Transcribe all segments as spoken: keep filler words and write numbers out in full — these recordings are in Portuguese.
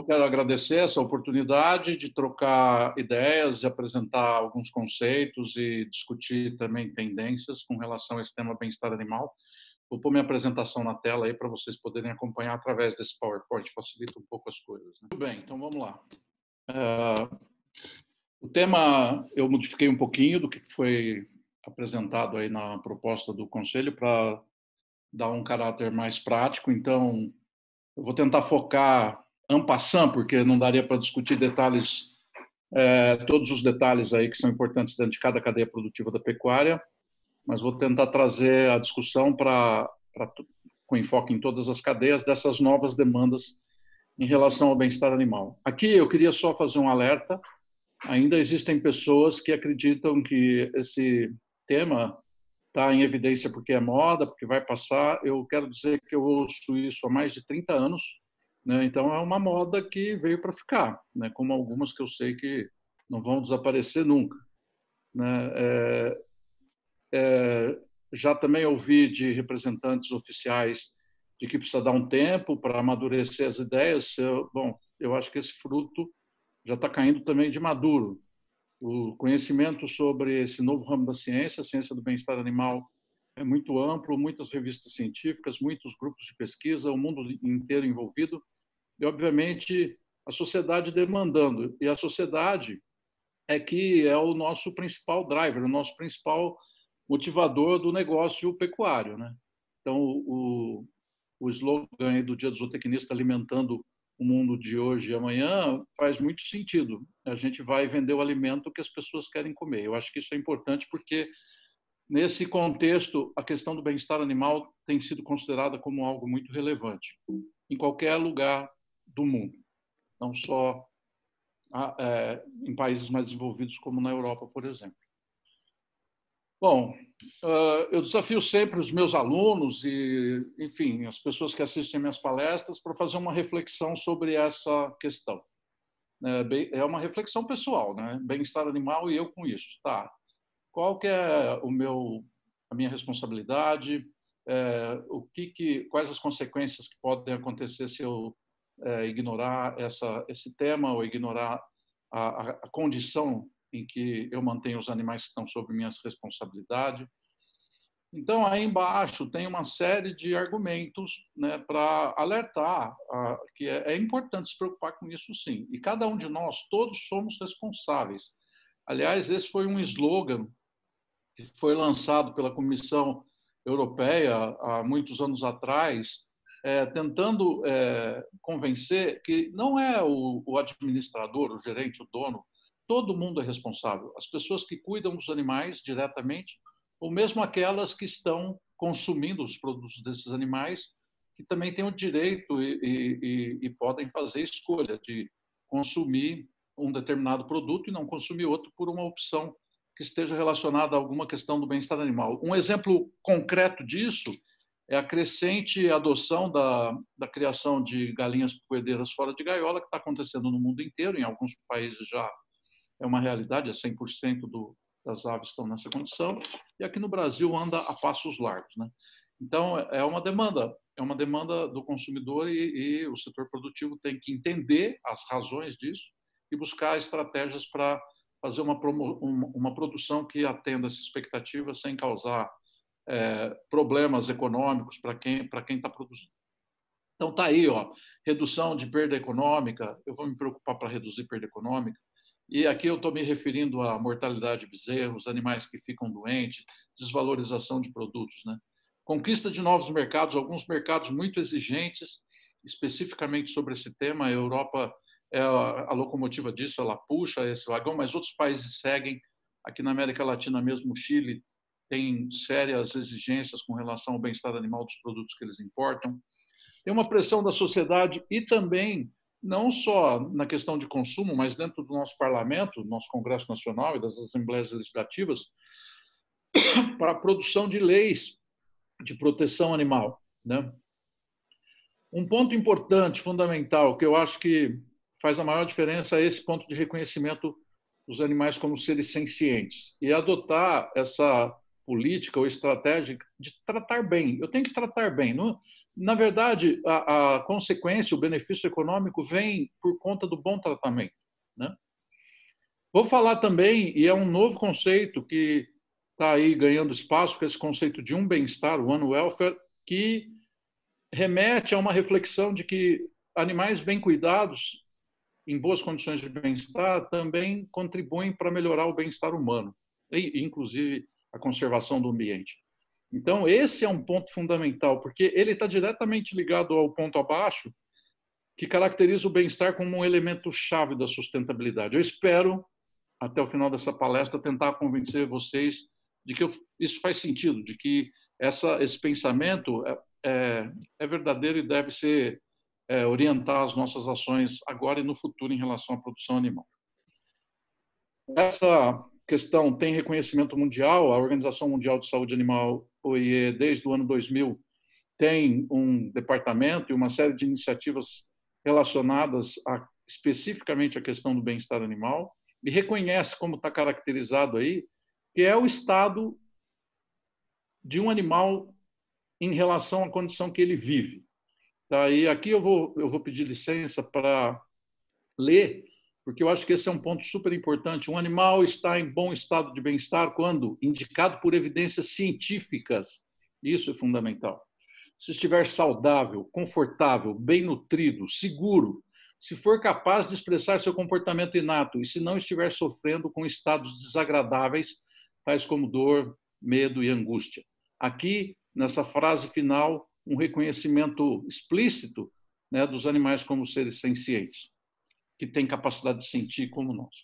quero agradecer essa oportunidade de trocar ideias, de apresentar alguns conceitos e discutir também tendências com relação a esse tema bem-estar animal. Vou pôr minha apresentação na tela aí para vocês poderem acompanhar através desse PowerPoint, facilita um pouco as coisas. Né? Muito bem, então vamos lá. Uh, o tema eu modifiquei um pouquinho do que foi apresentado aí na proposta do Conselho para dar um caráter mais prático, então eu vou tentar focar en passant, porque não daria para discutir detalhes, é, todos os detalhes aí que são importantes dentro de cada cadeia produtiva da pecuária, mas vou tentar trazer a discussão para, para com enfoque em todas as cadeias dessas novas demandas em relação ao bem-estar animal. Aqui eu queria só fazer um alerta, ainda existem pessoas que acreditam que esse tema está em evidência porque é moda, porque vai passar. Eu quero dizer que eu ouço isso há mais de trinta anos, né? Então é uma moda que veio para ficar, né? Como algumas que eu sei que não vão desaparecer nunca, né? É, é, já também ouvi de representantes oficiais de que precisa dar um tempo para amadurecer as ideias. Eu, bom, eu acho que esse fruto já está caindo também de maduro. O conhecimento sobre esse novo ramo da ciência, a ciência do bem-estar animal, é muito amplo, muitas revistas científicas, muitos grupos de pesquisa, o mundo inteiro envolvido e, obviamente, a sociedade demandando. E a sociedade é que é o nosso principal driver, o nosso principal motivador do negócio pecuário, né? Então, o, o slogan do Dia do Zootecnista, alimentando o mundo de hoje e amanhã, faz muito sentido. A gente vai vender o alimento que as pessoas querem comer. Eu acho que isso é importante porque, nesse contexto, a questão do bem-estar animal tem sido considerada como algo muito relevante em qualquer lugar do mundo, não só é, em países mais desenvolvidos como na Europa, por exemplo. Bom, eu desafio sempre os meus alunos e, enfim, as pessoas que assistem minhas palestras para fazer uma reflexão sobre essa questão. É uma reflexão pessoal, né? Bem-estar animal e eu com isso. Tá? Qual que é o meu, a minha responsabilidade? É, o que que, quais as consequências que podem acontecer se eu é, ignorar essa, esse tema ou ignorar a, a condição em que eu mantenho os animais que estão sob minha responsabilidade? Então, aí embaixo tem uma série de argumentos, né, para alertar a, que é, é importante se preocupar com isso, sim. E cada um de nós, todos somos responsáveis. Aliás, esse foi um slogan que foi lançado pela Comissão Europeia há muitos anos atrás, é, tentando é, convencer que não é o, o administrador, o gerente, o dono, todo mundo é responsável. As pessoas que cuidam dos animais diretamente, ou mesmo aquelas que estão consumindo os produtos desses animais, que também têm o direito e, e, e podem fazer escolha de consumir um determinado produto e não consumir outro por uma opção que esteja relacionada a alguma questão do bem-estar animal. Um exemplo concreto disso é a crescente adoção da, da criação de galinhas poedeiras fora de gaiola, que está acontecendo no mundo inteiro, em alguns países já é uma realidade, é cem por cento do, das aves estão nessa condição, e aqui no Brasil anda a passos largos, né? Então, é uma demanda, é uma demanda do consumidor e, e o setor produtivo tem que entender as razões disso e buscar estratégias para fazer uma, uma produção que atenda essa expectativa sem causar é, problemas econômicos para quem para quem está produzindo. Então, está aí, ó, redução de perda econômica, eu vou me preocupar para reduzir perda econômica, e aqui eu estou me referindo à mortalidade de bezerros, animais que ficam doentes, desvalorização de produtos, né? Conquista de novos mercados, alguns mercados muito exigentes, especificamente sobre esse tema. A Europa é a locomotiva disso, ela puxa esse vagão, mas outros países seguem. Aqui na América Latina mesmo, o Chile tem sérias exigências com relação ao bem-estar animal dos produtos que eles importam. Tem uma pressão da sociedade e também, não só na questão de consumo, mas dentro do nosso parlamento, do nosso Congresso Nacional e das assembleias legislativas, para a produção de leis de proteção animal, né? Um ponto importante, fundamental, que eu acho que faz a maior diferença é esse ponto de reconhecimento dos animais como seres sencientes e adotar essa política ou estratégia de tratar bem. Eu tenho que tratar bem. Não, na verdade, a, a consequência, o benefício econômico vem por conta do bom tratamento, né? Vou falar também, e é um novo conceito que está aí ganhando espaço, que é esse conceito de um bem-estar, one welfare, que remete a uma reflexão de que animais bem cuidados, em boas condições de bem-estar, também contribuem para melhorar o bem-estar humano, e, inclusive a conservação do ambiente. Então, esse é um ponto fundamental, porque ele está diretamente ligado ao ponto abaixo, que caracteriza o bem-estar como um elemento chave da sustentabilidade. Eu espero, até o final dessa palestra, tentar convencer vocês de que isso faz sentido, de que essa, esse pensamento é, é, é verdadeiro e deve ser é, orientar as nossas ações agora e no futuro em relação à produção animal. Essa questão tem reconhecimento mundial. A Organização Mundial de Saúde Animal, O I E, desde o ano dois mil, tem um departamento e uma série de iniciativas relacionadas a, especificamente à questão do bem-estar animal, e reconhece, como está caracterizado aí, que é o estado de um animal em relação à condição que ele vive. Tá? E aqui eu vou, eu vou pedir licença para ler, porque eu acho que esse é um ponto super importante. Um animal está em bom estado de bem-estar quando indicado por evidências científicas. Isso é fundamental. Se estiver saudável, confortável, bem nutrido, seguro, se for capaz de expressar seu comportamento inato e se não estiver sofrendo com estados desagradáveis, tais como dor, medo e angústia. Aqui, nessa frase final, um reconhecimento explícito, né, dos animais como seres sencientes, que têm capacidade de sentir como nós.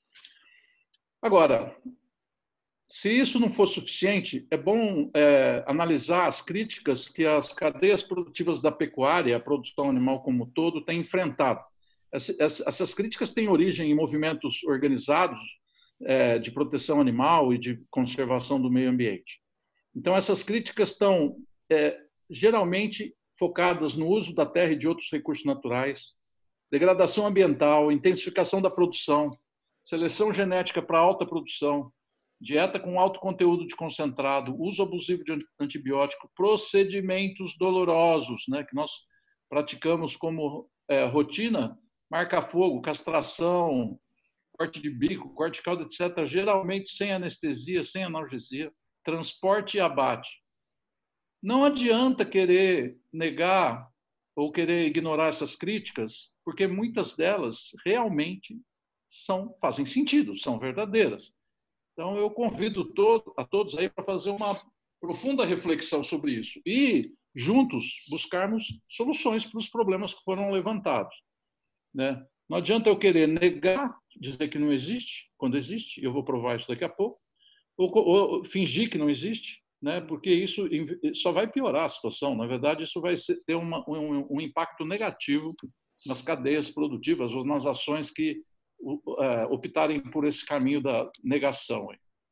Agora, se isso não for suficiente, é bom é, analisar as críticas que as cadeias produtivas da pecuária, a produção animal como um todo, têm enfrentado. Essas, essas críticas têm origem em movimentos organizados é, de proteção animal e de conservação do meio ambiente. Então, essas críticas estão é, geralmente focadas no uso da terra e de outros recursos naturais, degradação ambiental, intensificação da produção, seleção genética para alta produção, dieta com alto conteúdo de concentrado, uso abusivo de antibiótico, procedimentos dolorosos, né, que nós praticamos como é, rotina, marca-fogo, castração, corte de bico, corte de cauda, etcétera, geralmente sem anestesia, sem analgesia, transporte e abate. Não adianta querer negar ou querer ignorar essas críticas, porque muitas delas realmente são, fazem sentido, são verdadeiras. Então, eu convido todo, a todos aí para fazer uma profunda reflexão sobre isso e, juntos, buscarmos soluções para os problemas que foram levantados, né? Não adianta eu querer negar, dizer que não existe, quando existe, eu vou provar isso daqui a pouco, ou, ou fingir que não existe, né? Porque isso só vai piorar a situação. Na verdade, isso vai ter uma, um, um impacto negativo nas cadeias produtivas ou nas ações que optarem por esse caminho da negação.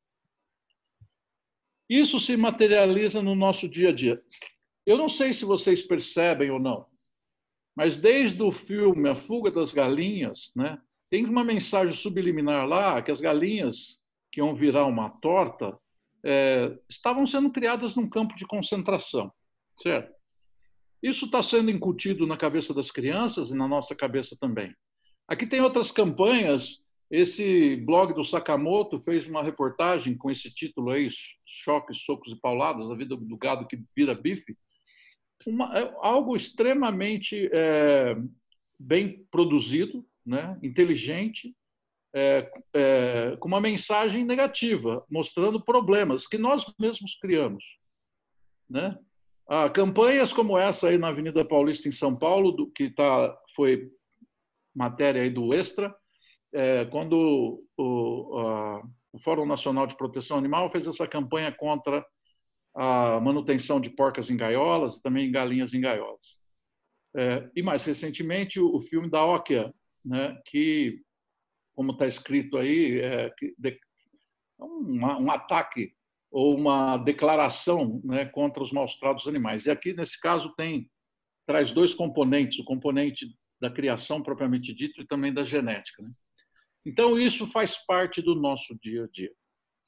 Isso se materializa no nosso dia a dia. Eu não sei se vocês percebem ou não, mas desde o filme A Fuga das Galinhas, né, tem uma mensagem subliminar lá que as galinhas que iam virar uma torta é, estavam sendo criadas num campo de concentração, certo? Isso está sendo incutido na cabeça das crianças e na nossa cabeça também. Aqui tem outras campanhas. Esse blog do Sakamoto fez uma reportagem com esse título aí, Choques, Socos e Pauladas, a vida do gado que vira bife. Uma, algo extremamente é, bem produzido, né, inteligente, é, é, com uma mensagem negativa, mostrando problemas que nós mesmos criamos, né? Ah, campanhas como essa aí na Avenida Paulista, em São Paulo, do, que tá, foi matéria aí do Extra, é, quando o, a, o Fórum Nacional de Proteção Animal fez essa campanha contra a manutenção de porcas em gaiolas e também galinhas em gaiolas. É, e mais recentemente o, o filme da Okia, né, que, como está escrito aí, é, que de, um, um ataque ou uma declaração, né, contra os maus-tratos animais. E aqui, nesse caso, tem traz dois componentes, o componente da criação propriamente dito e também da genética, né? Então, isso faz parte do nosso dia a dia,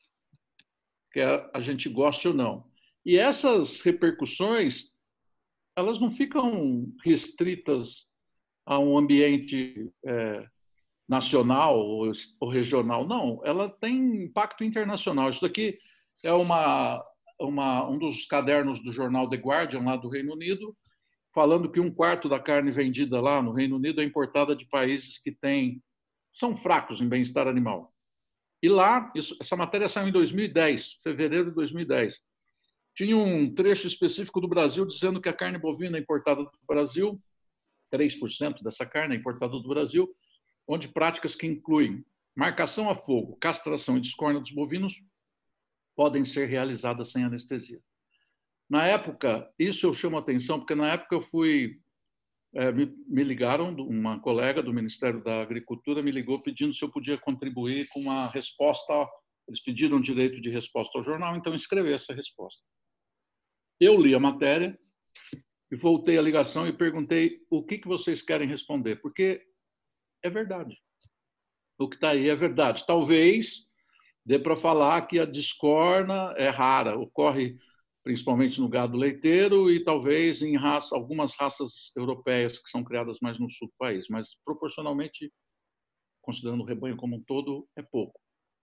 quer a gente goste ou não. E essas repercussões elas não ficam restritas a um ambiente é, nacional ou, ou regional, não. Ela tem impacto internacional. Isso daqui é uma, uma, um dos cadernos do jornal The Guardian, lá do Reino Unido, falando que um quarto da carne vendida lá no Reino Unido é importada de países que têm, são fracos em bem-estar animal. E lá, isso, essa matéria saiu em dois mil e dez, fevereiro de dois mil e dez. Tinha um trecho específico do Brasil dizendo que a carne bovina importada do Brasil, três por cento dessa carne é importada do Brasil, onde práticas que incluem marcação a fogo, castração e descorna dos bovinos podem ser realizadas sem anestesia. Na época, isso eu chamo a atenção, porque na época eu fui, é, me, me ligaram, uma colega do Ministério da Agricultura me ligou pedindo se eu podia contribuir com uma resposta, eles pediram direito de resposta ao jornal, então eu escrevi essa resposta. Eu li a matéria e voltei a ligação e perguntei o que, que vocês querem responder, porque é verdade. O que está aí é verdade. Talvez dê para falar que a descorna é rara, ocorre principalmente no gado leiteiro e talvez em raça, algumas raças europeias que são criadas mais no sul do país, mas proporcionalmente, considerando o rebanho como um todo, é pouco.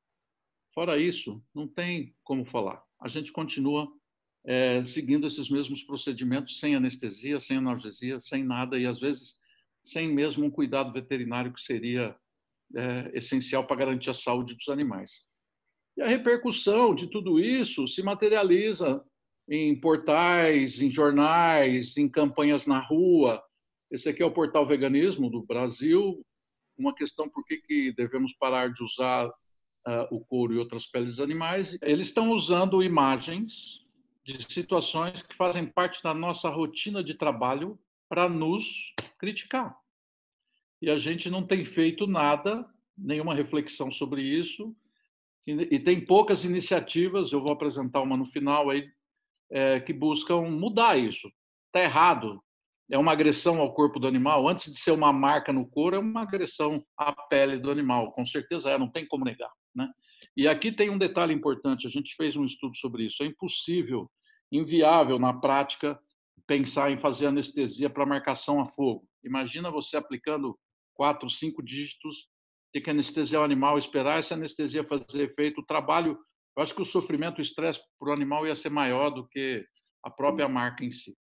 Fora isso, não tem como falar. A gente continua é, seguindo esses mesmos procedimentos sem anestesia, sem analgesia, sem nada e às vezes sem mesmo um cuidado veterinário que seria é, essencial para garantir a saúde dos animais. E a repercussão de tudo isso se materializa em portais, em jornais, em campanhas na rua. Esse aqui é o portal Veganismo do Brasil, uma questão por que, que devemos parar de usar uh, o couro e outras peles animais. Eles estão usando imagens de situações que fazem parte da nossa rotina de trabalho para nos criticar. E a gente não tem feito nada, nenhuma reflexão sobre isso, e tem poucas iniciativas, eu vou apresentar uma no final aí, é, que buscam mudar isso. Está errado, é uma agressão ao corpo do animal, antes de ser uma marca no couro, é uma agressão à pele do animal, com certeza é, não tem como negar, né? E aqui tem um detalhe importante, a gente fez um estudo sobre isso, é impossível, inviável na prática, pensar em fazer anestesia para marcação a fogo. Imagina você aplicando quatro, cinco dígitos, ter que anestesiar o animal, esperar essa anestesia fazer efeito, o trabalho, eu acho que o sofrimento, o estresse para o animal ia ser maior do que a própria marca em si.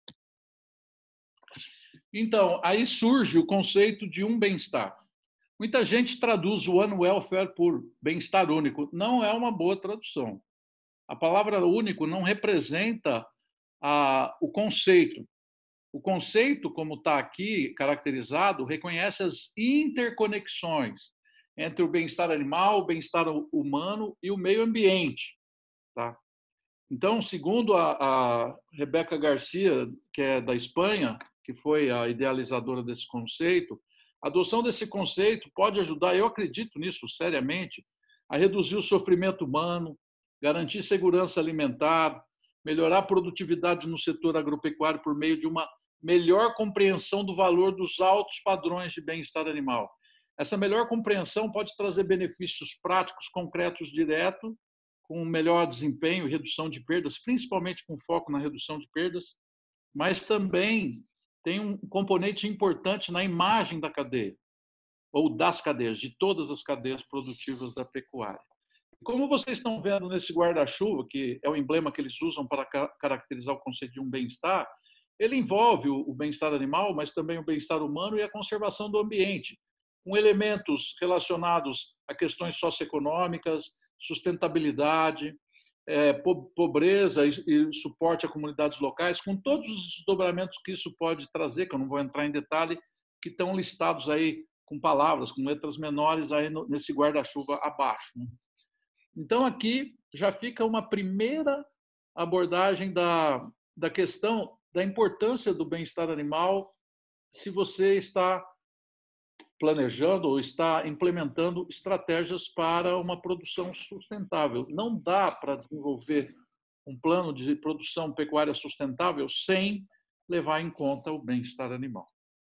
Então, aí surge o conceito de um bem-estar. Muita gente traduz o One Welfare por bem-estar único. Não é uma boa tradução. A palavra único não representa a, o conceito. O conceito, como está aqui caracterizado, reconhece as interconexões entre o bem-estar animal, o bem-estar humano e o meio ambiente. Tá? Então, segundo a, a Rebeca Garcia, que é da Espanha, que foi a idealizadora desse conceito, a adoção desse conceito pode ajudar, eu acredito nisso seriamente, a reduzir o sofrimento humano, garantir segurança alimentar, melhorar a produtividade no setor agropecuário por meio de uma melhor compreensão do valor dos altos padrões de bem-estar animal. Essa melhor compreensão pode trazer benefícios práticos, concretos, diretos, com um melhor desempenho e redução de perdas, principalmente com foco na redução de perdas, mas também tem um componente importante na imagem da cadeia, ou das cadeias, de todas as cadeias produtivas da pecuária. Como vocês estão vendo nesse guarda-chuva, que é o emblema que eles usam para caracterizar o conceito de um bem-estar, ele envolve o bem-estar animal, mas também o bem-estar humano e a conservação do ambiente, com elementos relacionados a questões socioeconômicas, sustentabilidade, é, pobreza e, e suporte a comunidades locais, com todos os desdobramentos que isso pode trazer, que eu não vou entrar em detalhe, que estão listados aí com palavras, com letras menores aí no, nesse guarda-chuva abaixo. Né? Então, aqui já fica uma primeira abordagem da, da questão da importância do bem-estar animal se você está planejando ou está implementando estratégias para uma produção sustentável. Não dá para desenvolver um plano de produção pecuária sustentável sem levar em conta o bem-estar animal.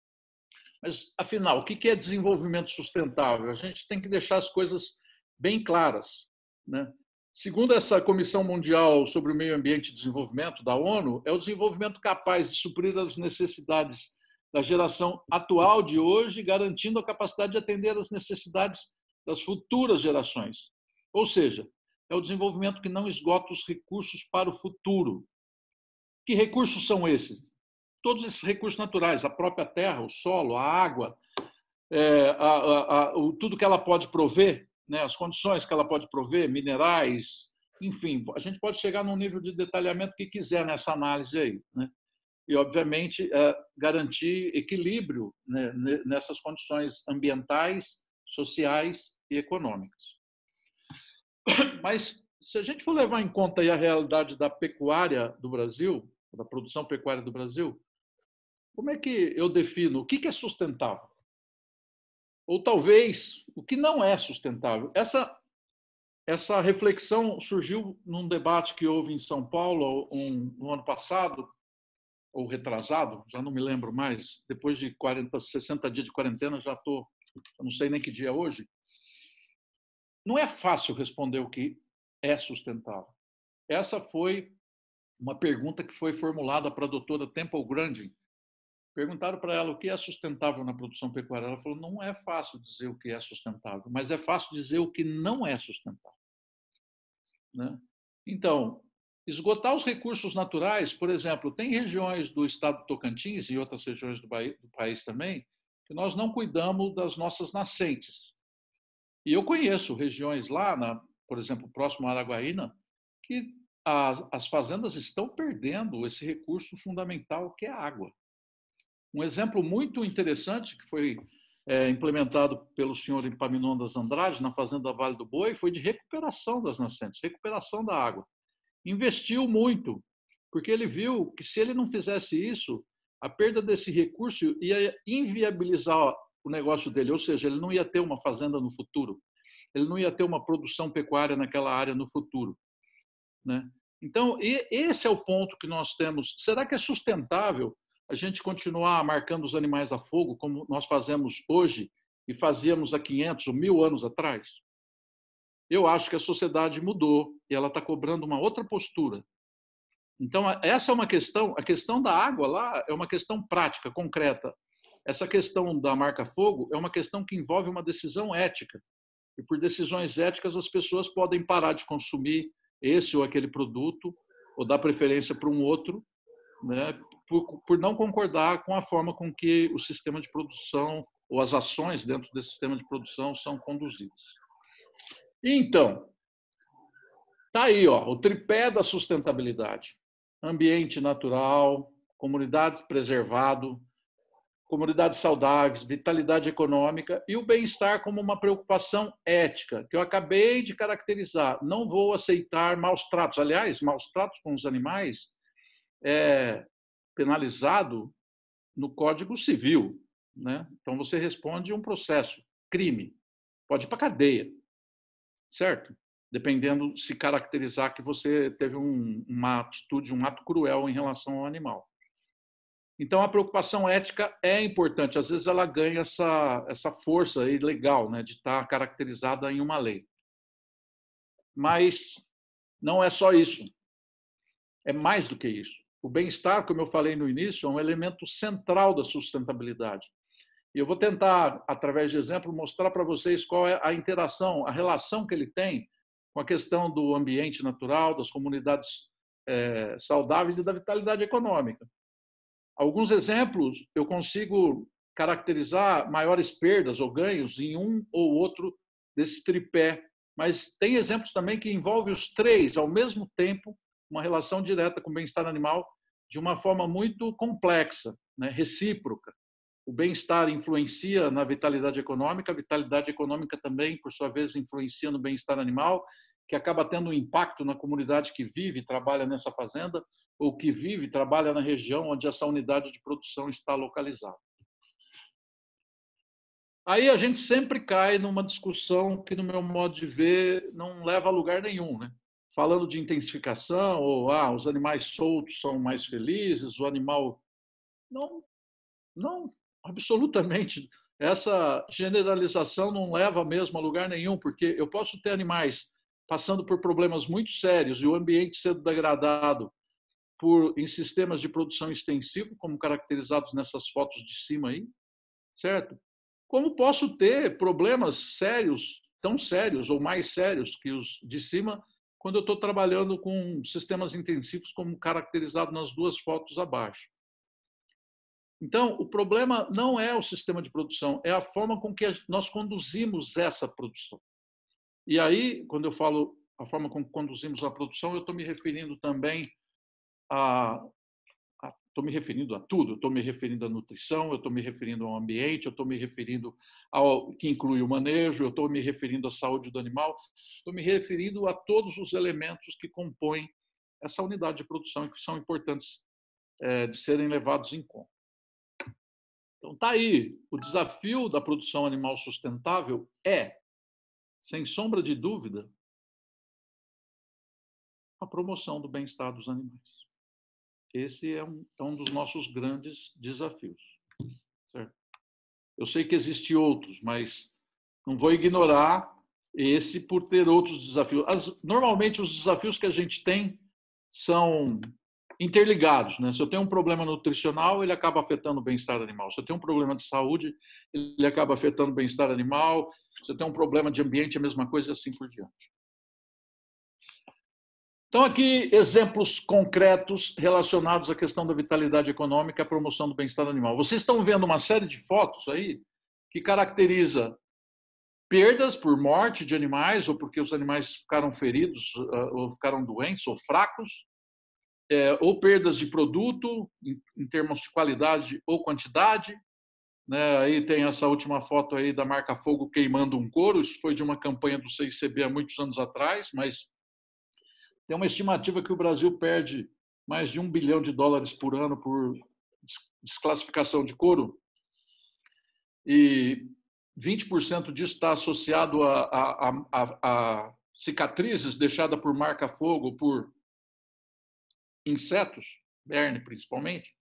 Mas, afinal, o que é desenvolvimento sustentável? A gente tem que deixar as coisas bem claras, né? Segundo essa Comissão Mundial sobre o Meio Ambiente e Desenvolvimento, da ONU, é o desenvolvimento capaz de suprir as necessidades da geração atual de hoje, garantindo a capacidade de atender às necessidades das futuras gerações. Ou seja, é o desenvolvimento que não esgota os recursos para o futuro. Que recursos são esses? Todos esses recursos naturais, a própria terra, o solo, a água, é, a, a, a, o, tudo que ela pode prover, né, as condições que ela pode prover, minerais, enfim, a gente pode chegar num nível de detalhamento que quiser nessa análise aí, né? E, obviamente, é, garantir equilíbrio, né, nessas condições ambientais, sociais e econômicas. Mas, se a gente for levar em conta aí a realidade da pecuária do Brasil, da produção pecuária do Brasil, como é que eu defino o que é sustentável? Ou talvez o que não é sustentável? Essa, essa reflexão surgiu num debate que houve em São Paulo um, no ano passado, ou retrasado, já não me lembro mais, depois de quarenta, sessenta dias de quarentena, já estou, não sei nem que dia é hoje. Não é fácil responder o que é sustentável. Essa foi uma pergunta que foi formulada para a doutora Temple Grandin. Perguntaram para ela o que é sustentável na produção pecuária. Ela falou, não é fácil dizer o que é sustentável, mas é fácil dizer o que não é sustentável. Né? Então, esgotar os recursos naturais, por exemplo, tem regiões do estado do Tocantins e outras regiões do país também, que nós não cuidamos das nossas nascentes. E eu conheço regiões lá, na, por exemplo, próximo a Araguaína, que as, as fazendas estão perdendo esse recurso fundamental que é a água. Um exemplo muito interessante que foi é, implementado pelo senhor Epaminondas Andrade na fazenda Vale do Boi foi de recuperação das nascentes, recuperação da água. Investiu muito, porque ele viu que se ele não fizesse isso, a perda desse recurso ia inviabilizar o negócio dele, ou seja, ele não ia ter uma fazenda no futuro, ele não ia ter uma produção pecuária naquela área no futuro, né? Então, esse é o ponto que nós temos. Será que é sustentável a gente continuar marcando os animais a fogo, como nós fazemos hoje e fazíamos há quinhentos ou mil anos atrás? Eu acho que a sociedade mudou e ela está cobrando uma outra postura. Então, essa é uma questão, a questão da água lá é uma questão prática, concreta. Essa questão da marca-fogo é uma questão que envolve uma decisão ética. E por decisões éticas, as pessoas podem parar de consumir esse ou aquele produto, ou dar preferência para um outro, né, por, por não concordar com a forma com que o sistema de produção ou as ações dentro desse sistema de produção são conduzidas. Então, tá aí, ó, o tripé da sustentabilidade: ambiente natural, comunidades preservado, comunidades saudáveis, vitalidade econômica e o bem-estar como uma preocupação ética, que eu acabei de caracterizar. Não vou aceitar maus tratos. Aliás, maus tratos com os animais é penalizado no Código Civil, né? Então, você responde um processo, crime, pode ir para a cadeia, certo? Dependendo se caracterizar que você teve um, uma atitude, um ato cruel em relação ao animal. Então, a preocupação ética é importante. Às vezes, ela ganha essa, essa força aí legal, né, de estar caracterizada em uma lei. Mas não é só isso. É mais do que isso. O bem-estar, como eu falei no início, é um elemento central da sustentabilidade. E eu vou tentar, através de exemplo, mostrar para vocês qual é a interação, a relação que ele tem com a questão do ambiente natural, das comunidades é, saudáveis e da vitalidade econômica. Alguns exemplos, eu consigo caracterizar maiores perdas ou ganhos em um ou outro desse tripé, mas tem exemplos também que envolvem os três ao mesmo tempo, uma relação direta com o bem-estar animal de uma forma muito complexa, né, recíproca. O bem-estar influencia na vitalidade econômica, a vitalidade econômica também, por sua vez, influencia no bem-estar animal, que acaba tendo um impacto na comunidade que vive e trabalha nessa fazenda, ou que vive e trabalha na região onde essa unidade de produção está localizada. Aí a gente sempre cai numa discussão que, no meu modo de ver, não leva a lugar nenhum, né? Falando de intensificação, ou ah, os animais soltos são mais felizes, o animal... Não, não, absolutamente. Essa generalização não leva mesmo a lugar nenhum, porque eu posso ter animais passando por problemas muito sérios e o ambiente sendo degradado por, em sistemas de produção extensivo, como caracterizados nessas fotos de cima aí, certo? Como posso ter problemas sérios, tão sérios ou mais sérios que os de cima, quando eu estou trabalhando com sistemas intensivos, como caracterizado nas duas fotos abaixo? Então, o problema não é o sistema de produção, é a forma com que nós conduzimos essa produção. E aí, quando eu falo a forma como conduzimos a produção, eu estou me referindo também a estou me referindo a tudo, estou me referindo à nutrição, eu estou me referindo ao ambiente, eu estou me referindo ao que inclui o manejo, eu estou me referindo à saúde do animal, estou me referindo a todos os elementos que compõem essa unidade de produção e que são importantes é, de serem levados em conta. Então, está aí, o desafio da produção animal sustentável é, sem sombra de dúvida, a promoção do bem-estar dos animais. Esse é um, é um dos nossos grandes desafios. Certo? Eu sei que existem outros, mas não vou ignorar esse por ter outros desafios. As, normalmente, os desafios que a gente tem são interligados. Né? Se eu tenho um problema nutricional, ele acaba afetando o bem-estar animal. Se eu tenho um problema de saúde, ele acaba afetando o bem-estar animal. Se eu tenho um problema de ambiente, a mesma coisa e assim por diante. Então, aqui, exemplos concretos relacionados à questão da vitalidade econômica e à promoção do bem-estar animal. Vocês estão vendo uma série de fotos aí que caracteriza perdas por morte de animais ou porque os animais ficaram feridos ou ficaram doentes ou fracos, é, ou perdas de produto em, em termos de qualidade ou quantidade. Né? Aí tem essa última foto aí da marca Fogo queimando um couro. Isso foi de uma campanha do C I C B há muitos anos atrás, mas tem uma estimativa que o Brasil perde mais de um bilhão de dólares por ano por desclassificação de couro e vinte por cento disso está associado a, a, a, a cicatrizes deixadas por marca-fogo, por insetos, berne principalmente,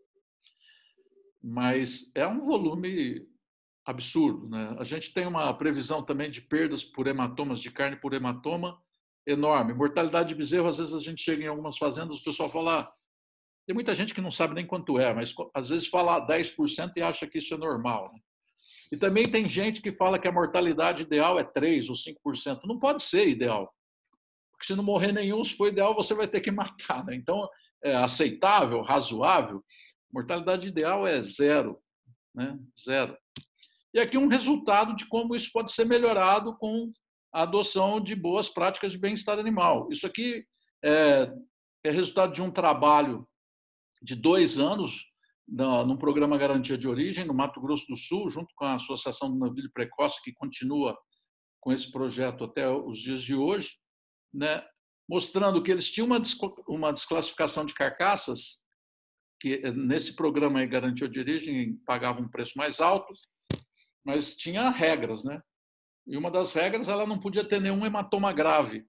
mas é um volume absurdo. Né? A gente tem uma previsão também de perdas por hematomas, de carne por hematoma, enorme. Mortalidade de bezerro, às vezes a gente chega em algumas fazendas, o pessoal fala, ah, tem muita gente que não sabe nem quanto é, mas às vezes fala dez por cento e acha que isso é normal. Né? E também tem gente que fala que a mortalidade ideal é três por cento ou cinco por cento. Não pode ser ideal. Porque se não morrer nenhum, se for ideal, você vai ter que matar. Né? Então, é aceitável, razoável, mortalidade ideal é zero. Né? Zero. E aqui um resultado de como isso pode ser melhorado com a adoção de boas práticas de bem-estar animal. Isso aqui é, é resultado de um trabalho de dois anos num programa Garantia de Origem, no Mato Grosso do Sul, junto com a Associação do Novilho Precoce, que continua com esse projeto até os dias de hoje, né, mostrando que eles tinham uma, uma desclassificação de carcaças, que nesse programa aí, Garantia de Origem, pagava um preço mais alto, mas tinha regras, né? E uma das regras, ela não podia ter nenhum hematoma grave.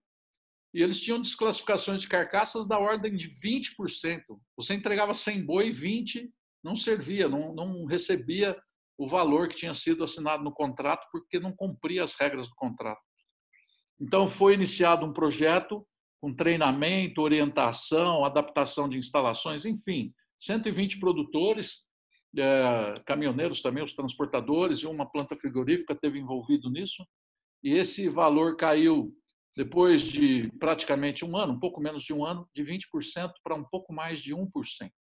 E eles tinham desclassificações de carcaças da ordem de vinte por cento. Você entregava cem boi, vinte não servia, não, não recebia o valor que tinha sido assinado no contrato, porque não cumpria as regras do contrato. Então, foi iniciado um projeto com treinamento, orientação, adaptação de instalações, enfim, cento e vinte produtores, é, caminhoneiros também, os transportadores, e uma planta frigorífica teve envolvido nisso. E esse valor caiu, depois de praticamente um ano, um pouco menos de um ano, de vinte por cento para um pouco mais de um por cento.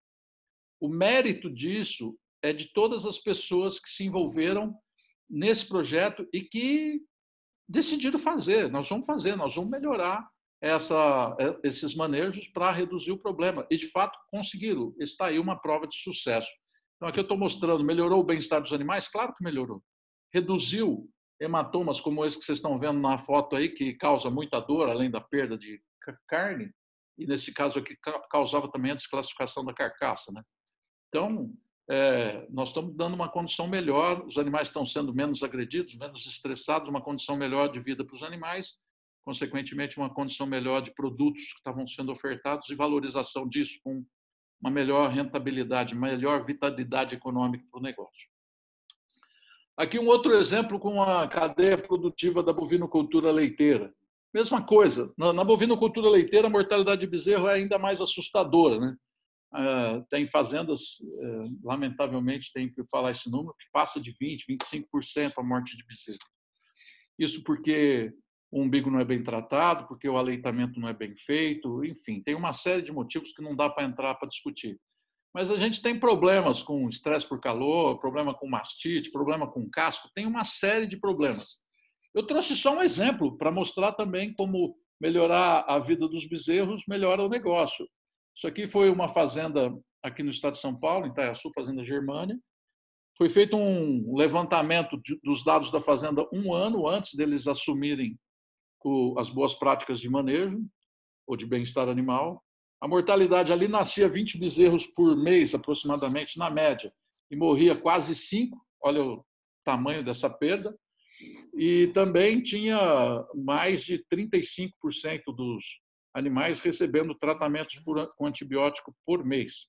O mérito disso é de todas as pessoas que se envolveram nesse projeto e que decidiram fazer. Nós vamos fazer, nós vamos melhorar essa, esses manejos para reduzir o problema. E, de fato, conseguiram. Está aí uma prova de sucesso. Então, aqui eu estou mostrando, melhorou o bem-estar dos animais? Claro que melhorou. Reduziu hematomas como esse que vocês estão vendo na foto aí, que causa muita dor, além da perda de carne, e nesse caso aqui causava também a desclassificação da carcaça. Né? Então, é, nós estamos dando uma condição melhor, os animais estão sendo menos agredidos, menos estressados, uma condição melhor de vida para os animais, consequentemente uma condição melhor de produtos que estavam sendo ofertados e valorização disso com uma melhor rentabilidade, melhor vitalidade econômica para o negócio. Aqui um outro exemplo com a cadeia produtiva da bovinocultura leiteira. Mesma coisa, na, na bovinocultura leiteira, a mortalidade de bezerro é ainda mais assustadora, né? Uh, tem fazendas, uh, lamentavelmente, tem que falar esse número, que passa de vinte por cento, vinte e cinco por cento a morte de bezerro. Isso porque o umbigo não é bem tratado, porque o aleitamento não é bem feito, enfim, tem uma série de motivos que não dá para entrar para discutir. Mas a gente tem problemas com estresse por calor, problema com mastite, problema com casco, tem uma série de problemas. Eu trouxe só um exemplo para mostrar também como melhorar a vida dos bezerros melhora o negócio. Isso aqui foi uma fazenda aqui no estado de São Paulo, em Itaiaçu, Fazenda Germânia. Foi feito um levantamento dos dados da fazenda um ano antes deles assumirem as boas práticas de manejo ou de bem-estar animal. A mortalidade ali nascia vinte bezerros por mês, aproximadamente, na média, e morria quase cinco. Olha o tamanho dessa perda. E também tinha mais de trinta e cinco por cento dos animais recebendo tratamentos por, com antibiótico por mês.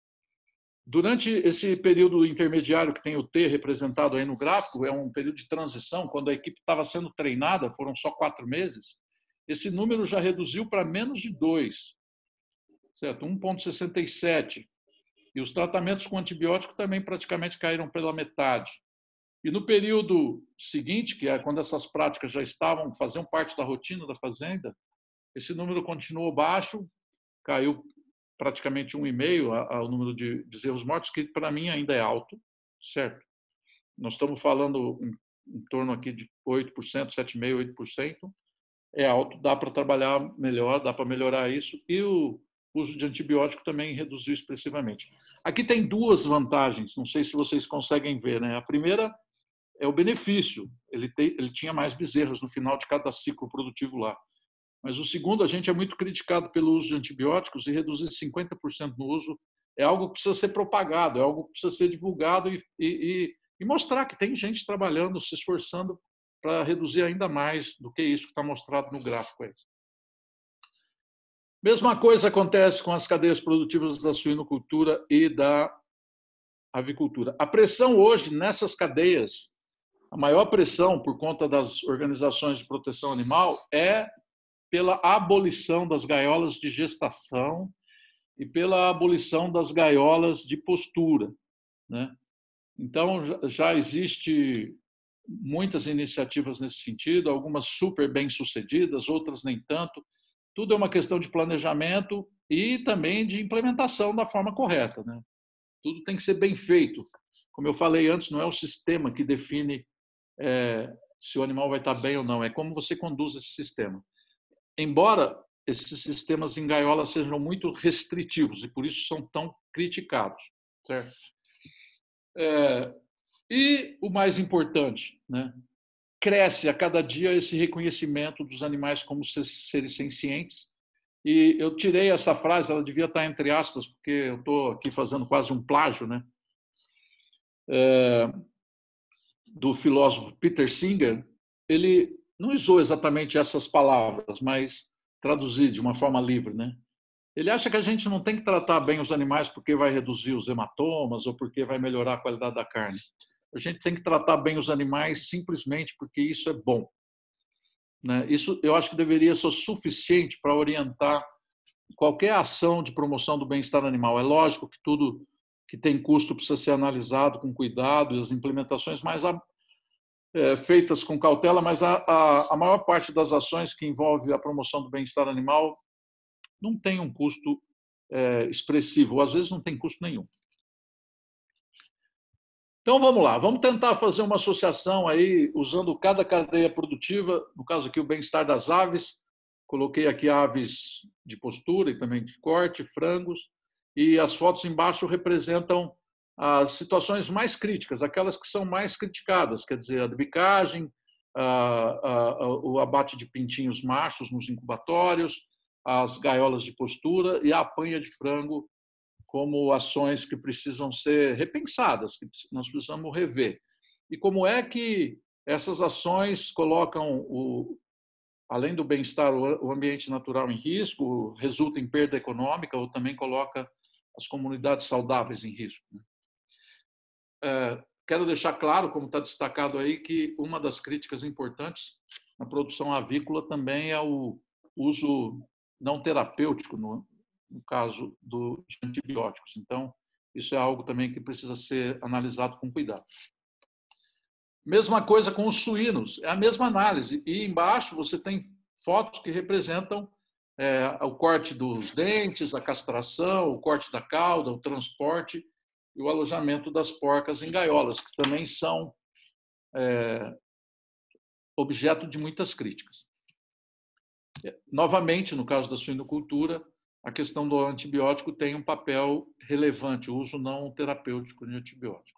Durante esse período intermediário que tem o T representado aí no gráfico, é um período de transição, quando a equipe estava sendo treinada, foram só quatro meses, esse número já reduziu para menos de dois, certo? um vírgula sessenta e sete. E os tratamentos com antibiótico também praticamente caíram pela metade. E no período seguinte, que é quando essas práticas já estavam, faziam parte da rotina da fazenda, esse número continuou baixo, caiu praticamente um vírgula cinco ao número de bezerros mortos, que para mim ainda é alto, certo? Nós estamos falando em, em torno aqui de oito por cento, sete vírgula cinco por cento, oito por cento, é alto, dá para trabalhar melhor, dá para melhorar isso, e o uso de antibiótico também reduziu expressivamente. Aqui tem duas vantagens, não sei se vocês conseguem ver, né? A primeira é o benefício, ele, tem, ele tinha mais bezerros no final de cada ciclo produtivo lá. Mas o segundo, a gente é muito criticado pelo uso de antibióticos, e reduzir cinquenta por cento no uso é algo que precisa ser propagado, é algo que precisa ser divulgado e, e, e mostrar que tem gente trabalhando, se esforçando para reduzir ainda mais do que isso que está mostrado no gráfico aí. Mesma coisa acontece com as cadeias produtivas da suinocultura e da avicultura. A pressão hoje nessas cadeias, a maior pressão por conta das organizações de proteção animal é pela abolição das gaiolas de gestação e pela abolição das gaiolas de postura, né? Então, já existe muitas iniciativas nesse sentido, algumas super bem-sucedidas, outras nem tanto. Tudo é uma questão de planejamento e também de implementação da forma correta, né? Tudo tem que ser bem feito. Como eu falei antes, não é o sistema que define é, se o animal vai estar bem ou não, é como você conduz esse sistema. Embora esses sistemas em gaiola sejam muito restritivos e por isso são tão criticados, certo? É, e o mais importante, né? Cresce a cada dia esse reconhecimento dos animais como seres sencientes. E eu tirei essa frase, ela devia estar entre aspas, porque eu estou aqui fazendo quase um plágio, né? É, do filósofo Peter Singer. Ele não usou exatamente essas palavras, mas traduzir de uma forma livre, né? Ele acha que a gente não tem que tratar bem os animais porque vai reduzir os hematomas ou porque vai melhorar a qualidade da carne. A gente tem que tratar bem os animais simplesmente porque isso é bom, né? Isso eu acho que deveria ser suficiente para orientar qualquer ação de promoção do bem-estar animal. É lógico que tudo que tem custo precisa ser analisado com cuidado e as implementações mais é, feitas com cautela, mas a, a, a maior parte das ações que envolve a promoção do bem-estar animal não tem um custo é, expressivo, ou às vezes não tem custo nenhum. Então vamos lá, vamos tentar fazer uma associação aí, usando cada cadeia produtiva, no caso aqui o bem-estar das aves, coloquei aqui aves de postura e também de corte, frangos, e as fotos embaixo representam as situações mais críticas, aquelas que são mais criticadas, quer dizer, a de bicagem, a, a, a, o abate de pintinhos machos nos incubatórios, as gaiolas de postura e a apanha de frango como ações que precisam ser repensadas, que nós precisamos rever. E como é que essas ações colocam, o, além do bem-estar, o ambiente natural em risco, resulta em perda econômica ou também coloca as comunidades saudáveis em risco. É, quero deixar claro, como está destacado aí, que uma das críticas importantes na produção avícola também é o uso não terapêutico, no, no caso do, de antibióticos. Então, isso é algo também que precisa ser analisado com cuidado. Mesma coisa com os suínos, é a mesma análise. E embaixo você tem fotos que representam é, o corte dos dentes, a castração, o corte da cauda, o transporte e o alojamento das porcas em gaiolas, que também são é, objeto de muitas críticas. Novamente, no caso da suinocultura, a questão do antibiótico tem um papel relevante, o uso não terapêutico de antibiótico.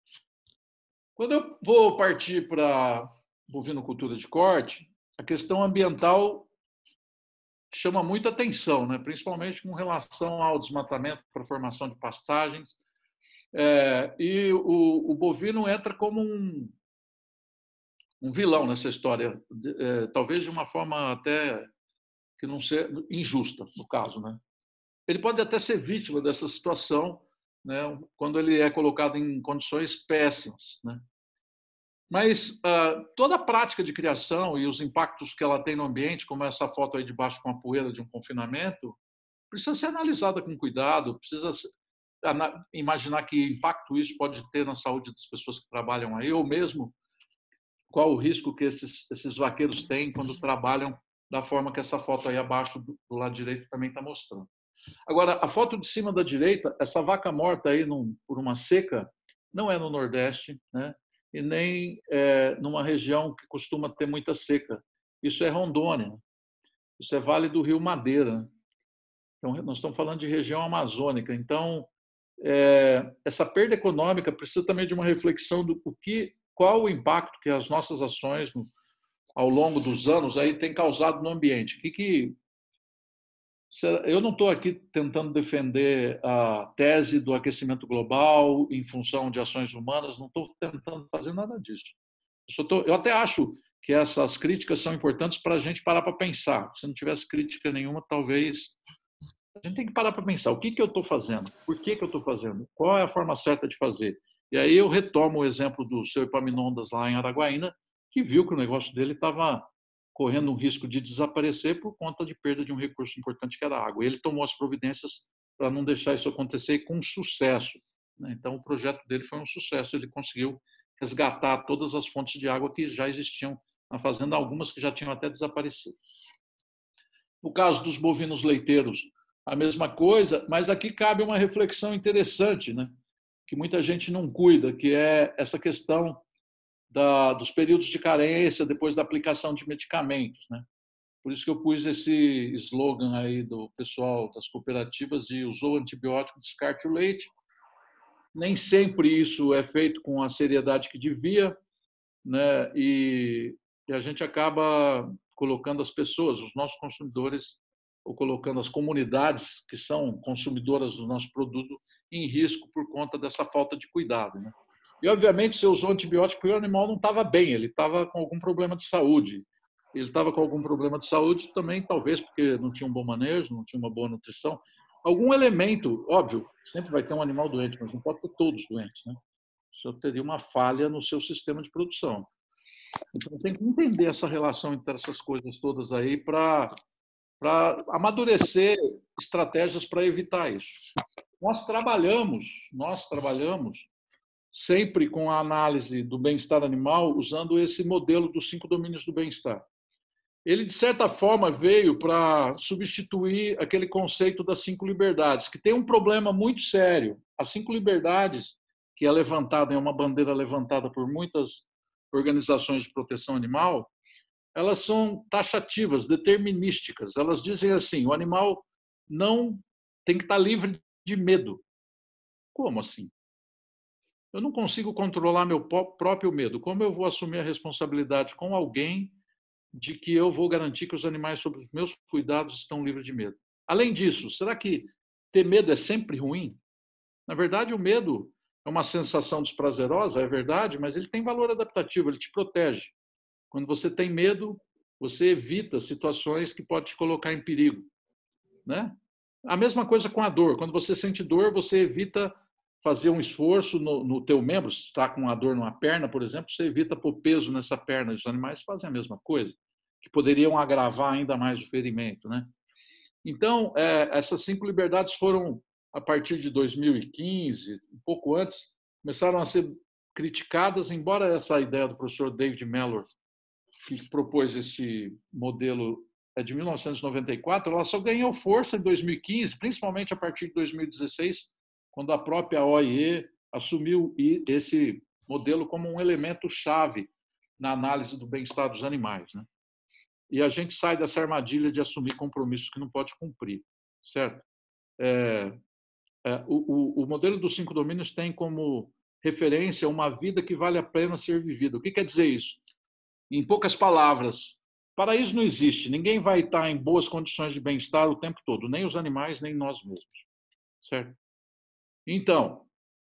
Quando eu vou partir para bovinocultura de corte, a questão ambiental chama muita atenção, né? Principalmente com relação ao desmatamento para a formação de pastagens. É, e o, o bovino entra como um, um vilão nessa história, é, talvez de uma forma até que não seja injusta, no caso, né? Ele pode até ser vítima dessa situação, né, quando ele é colocado em condições péssimas, né? Mas uh, toda a prática de criação e os impactos que ela tem no ambiente, como essa foto aí de baixo com a poeira de um confinamento, precisa ser analisada com cuidado, precisa imaginar que impacto isso pode ter na saúde das pessoas que trabalham aí, ou mesmo qual o risco que esses, esses vaqueiros têm quando trabalham da forma que essa foto aí abaixo do, do lado direito também está mostrando. Agora, a foto de cima da direita, essa vaca morta aí num, por uma seca, não é no Nordeste, né? E nem é, numa região que costuma ter muita seca. Isso é Rondônia, isso é Vale do Rio Madeira. Então, nós estamos falando de região amazônica. Então, é, essa perda econômica precisa também de uma reflexão do o que, qual o impacto que as nossas ações no, ao longo dos anos aí têm causado no ambiente. O que, que eu não estou aqui tentando defender a tese do aquecimento global em função de ações humanas, não estou tentando fazer nada disso. Eu, tô, eu até acho que essas críticas são importantes para a gente parar para pensar. Se não tivesse crítica nenhuma, talvez a gente tem que parar para pensar o que, que eu estou fazendo, por que, que eu estou fazendo, qual é a forma certa de fazer. E aí eu retomo o exemplo do seu Epaminondas lá em Araguaína, que viu que o negócio dele estava correndo um risco de desaparecer por conta de perda de um recurso importante que era a água. Ele tomou as providências para não deixar isso acontecer com sucesso. Então, o projeto dele foi um sucesso. Ele conseguiu resgatar todas as fontes de água que já existiam na fazenda, algumas que já tinham até desaparecido. No caso dos bovinos leiteiros, a mesma coisa, mas aqui cabe uma reflexão interessante, né? Que muita gente não cuida, que é essa questão Da, dos períodos de carência depois da aplicação de medicamentos, né? Por isso que eu pus esse slogan aí do pessoal das cooperativas de usou antibiótico, descarte o leite. Nem sempre isso é feito com a seriedade que devia, né? E, e a gente acaba colocando as pessoas, os nossos consumidores, ou colocando as comunidades que são consumidoras do nosso produto em risco por conta dessa falta de cuidado, né? E, obviamente, se usou antibiótico porque o animal não estava bem, ele estava com algum problema de saúde. Ele estava com algum problema de saúde também, talvez porque não tinha um bom manejo, não tinha uma boa nutrição. Algum elemento, óbvio, sempre vai ter um animal doente, mas não pode ter todos doentes, né? Isso teria uma falha no seu sistema de produção. Então, tem que entender essa relação entre essas coisas todas aí para para amadurecer estratégias para evitar isso. Nós trabalhamos, nós trabalhamos sempre com a análise do bem-estar animal, usando esse modelo dos cinco domínios do bem-estar. Ele, de certa forma, veio para substituir aquele conceito das cinco liberdades, que tem um problema muito sério. As cinco liberdades, que é levantada, é uma bandeira levantada por muitas organizações de proteção animal, elas são taxativas, determinísticas. Elas dizem assim, o animal não tem que estar livre de medo. Como assim? Eu não consigo controlar meu próprio medo. Como eu vou assumir a responsabilidade com alguém de que eu vou garantir que os animais sob os meus cuidados estão livres de medo? Além disso, será que ter medo é sempre ruim? Na verdade, o medo é uma sensação desprazerosa, é verdade, mas ele tem valor adaptativo, ele te protege. Quando você tem medo, você evita situações que podem te colocar em perigo, né? A mesma coisa com a dor. Quando você sente dor, você evita fazer um esforço no, no teu membro. Se está com uma dor numa perna, por exemplo, você evita pôr peso nessa perna. Os animais fazem a mesma coisa. que poderiam agravar ainda mais o ferimento, né? Então, é, essas cinco liberdades foram, a partir de dois mil e quinze, um pouco antes, começaram a ser criticadas, embora essa ideia do professor David Mellor, que propôs esse modelo é de mil novecentos e noventa e quatro, ela só ganhou força em dois mil e quinze, principalmente a partir de dois mil e dezesseis, quando a própria O I E assumiu esse modelo como um elemento chave na análise do bem-estar dos animais, né? E a gente sai dessa armadilha de assumir compromissos que não pode cumprir, certo? É, é, o, o, o modelo dos cinco domínios tem como referência uma vida que vale a pena ser vivida. O que quer dizer isso? Em poucas palavras, paraíso não existe. Ninguém vai estar em boas condições de bem-estar o tempo todo, nem os animais, nem nós mesmos, certo? Então,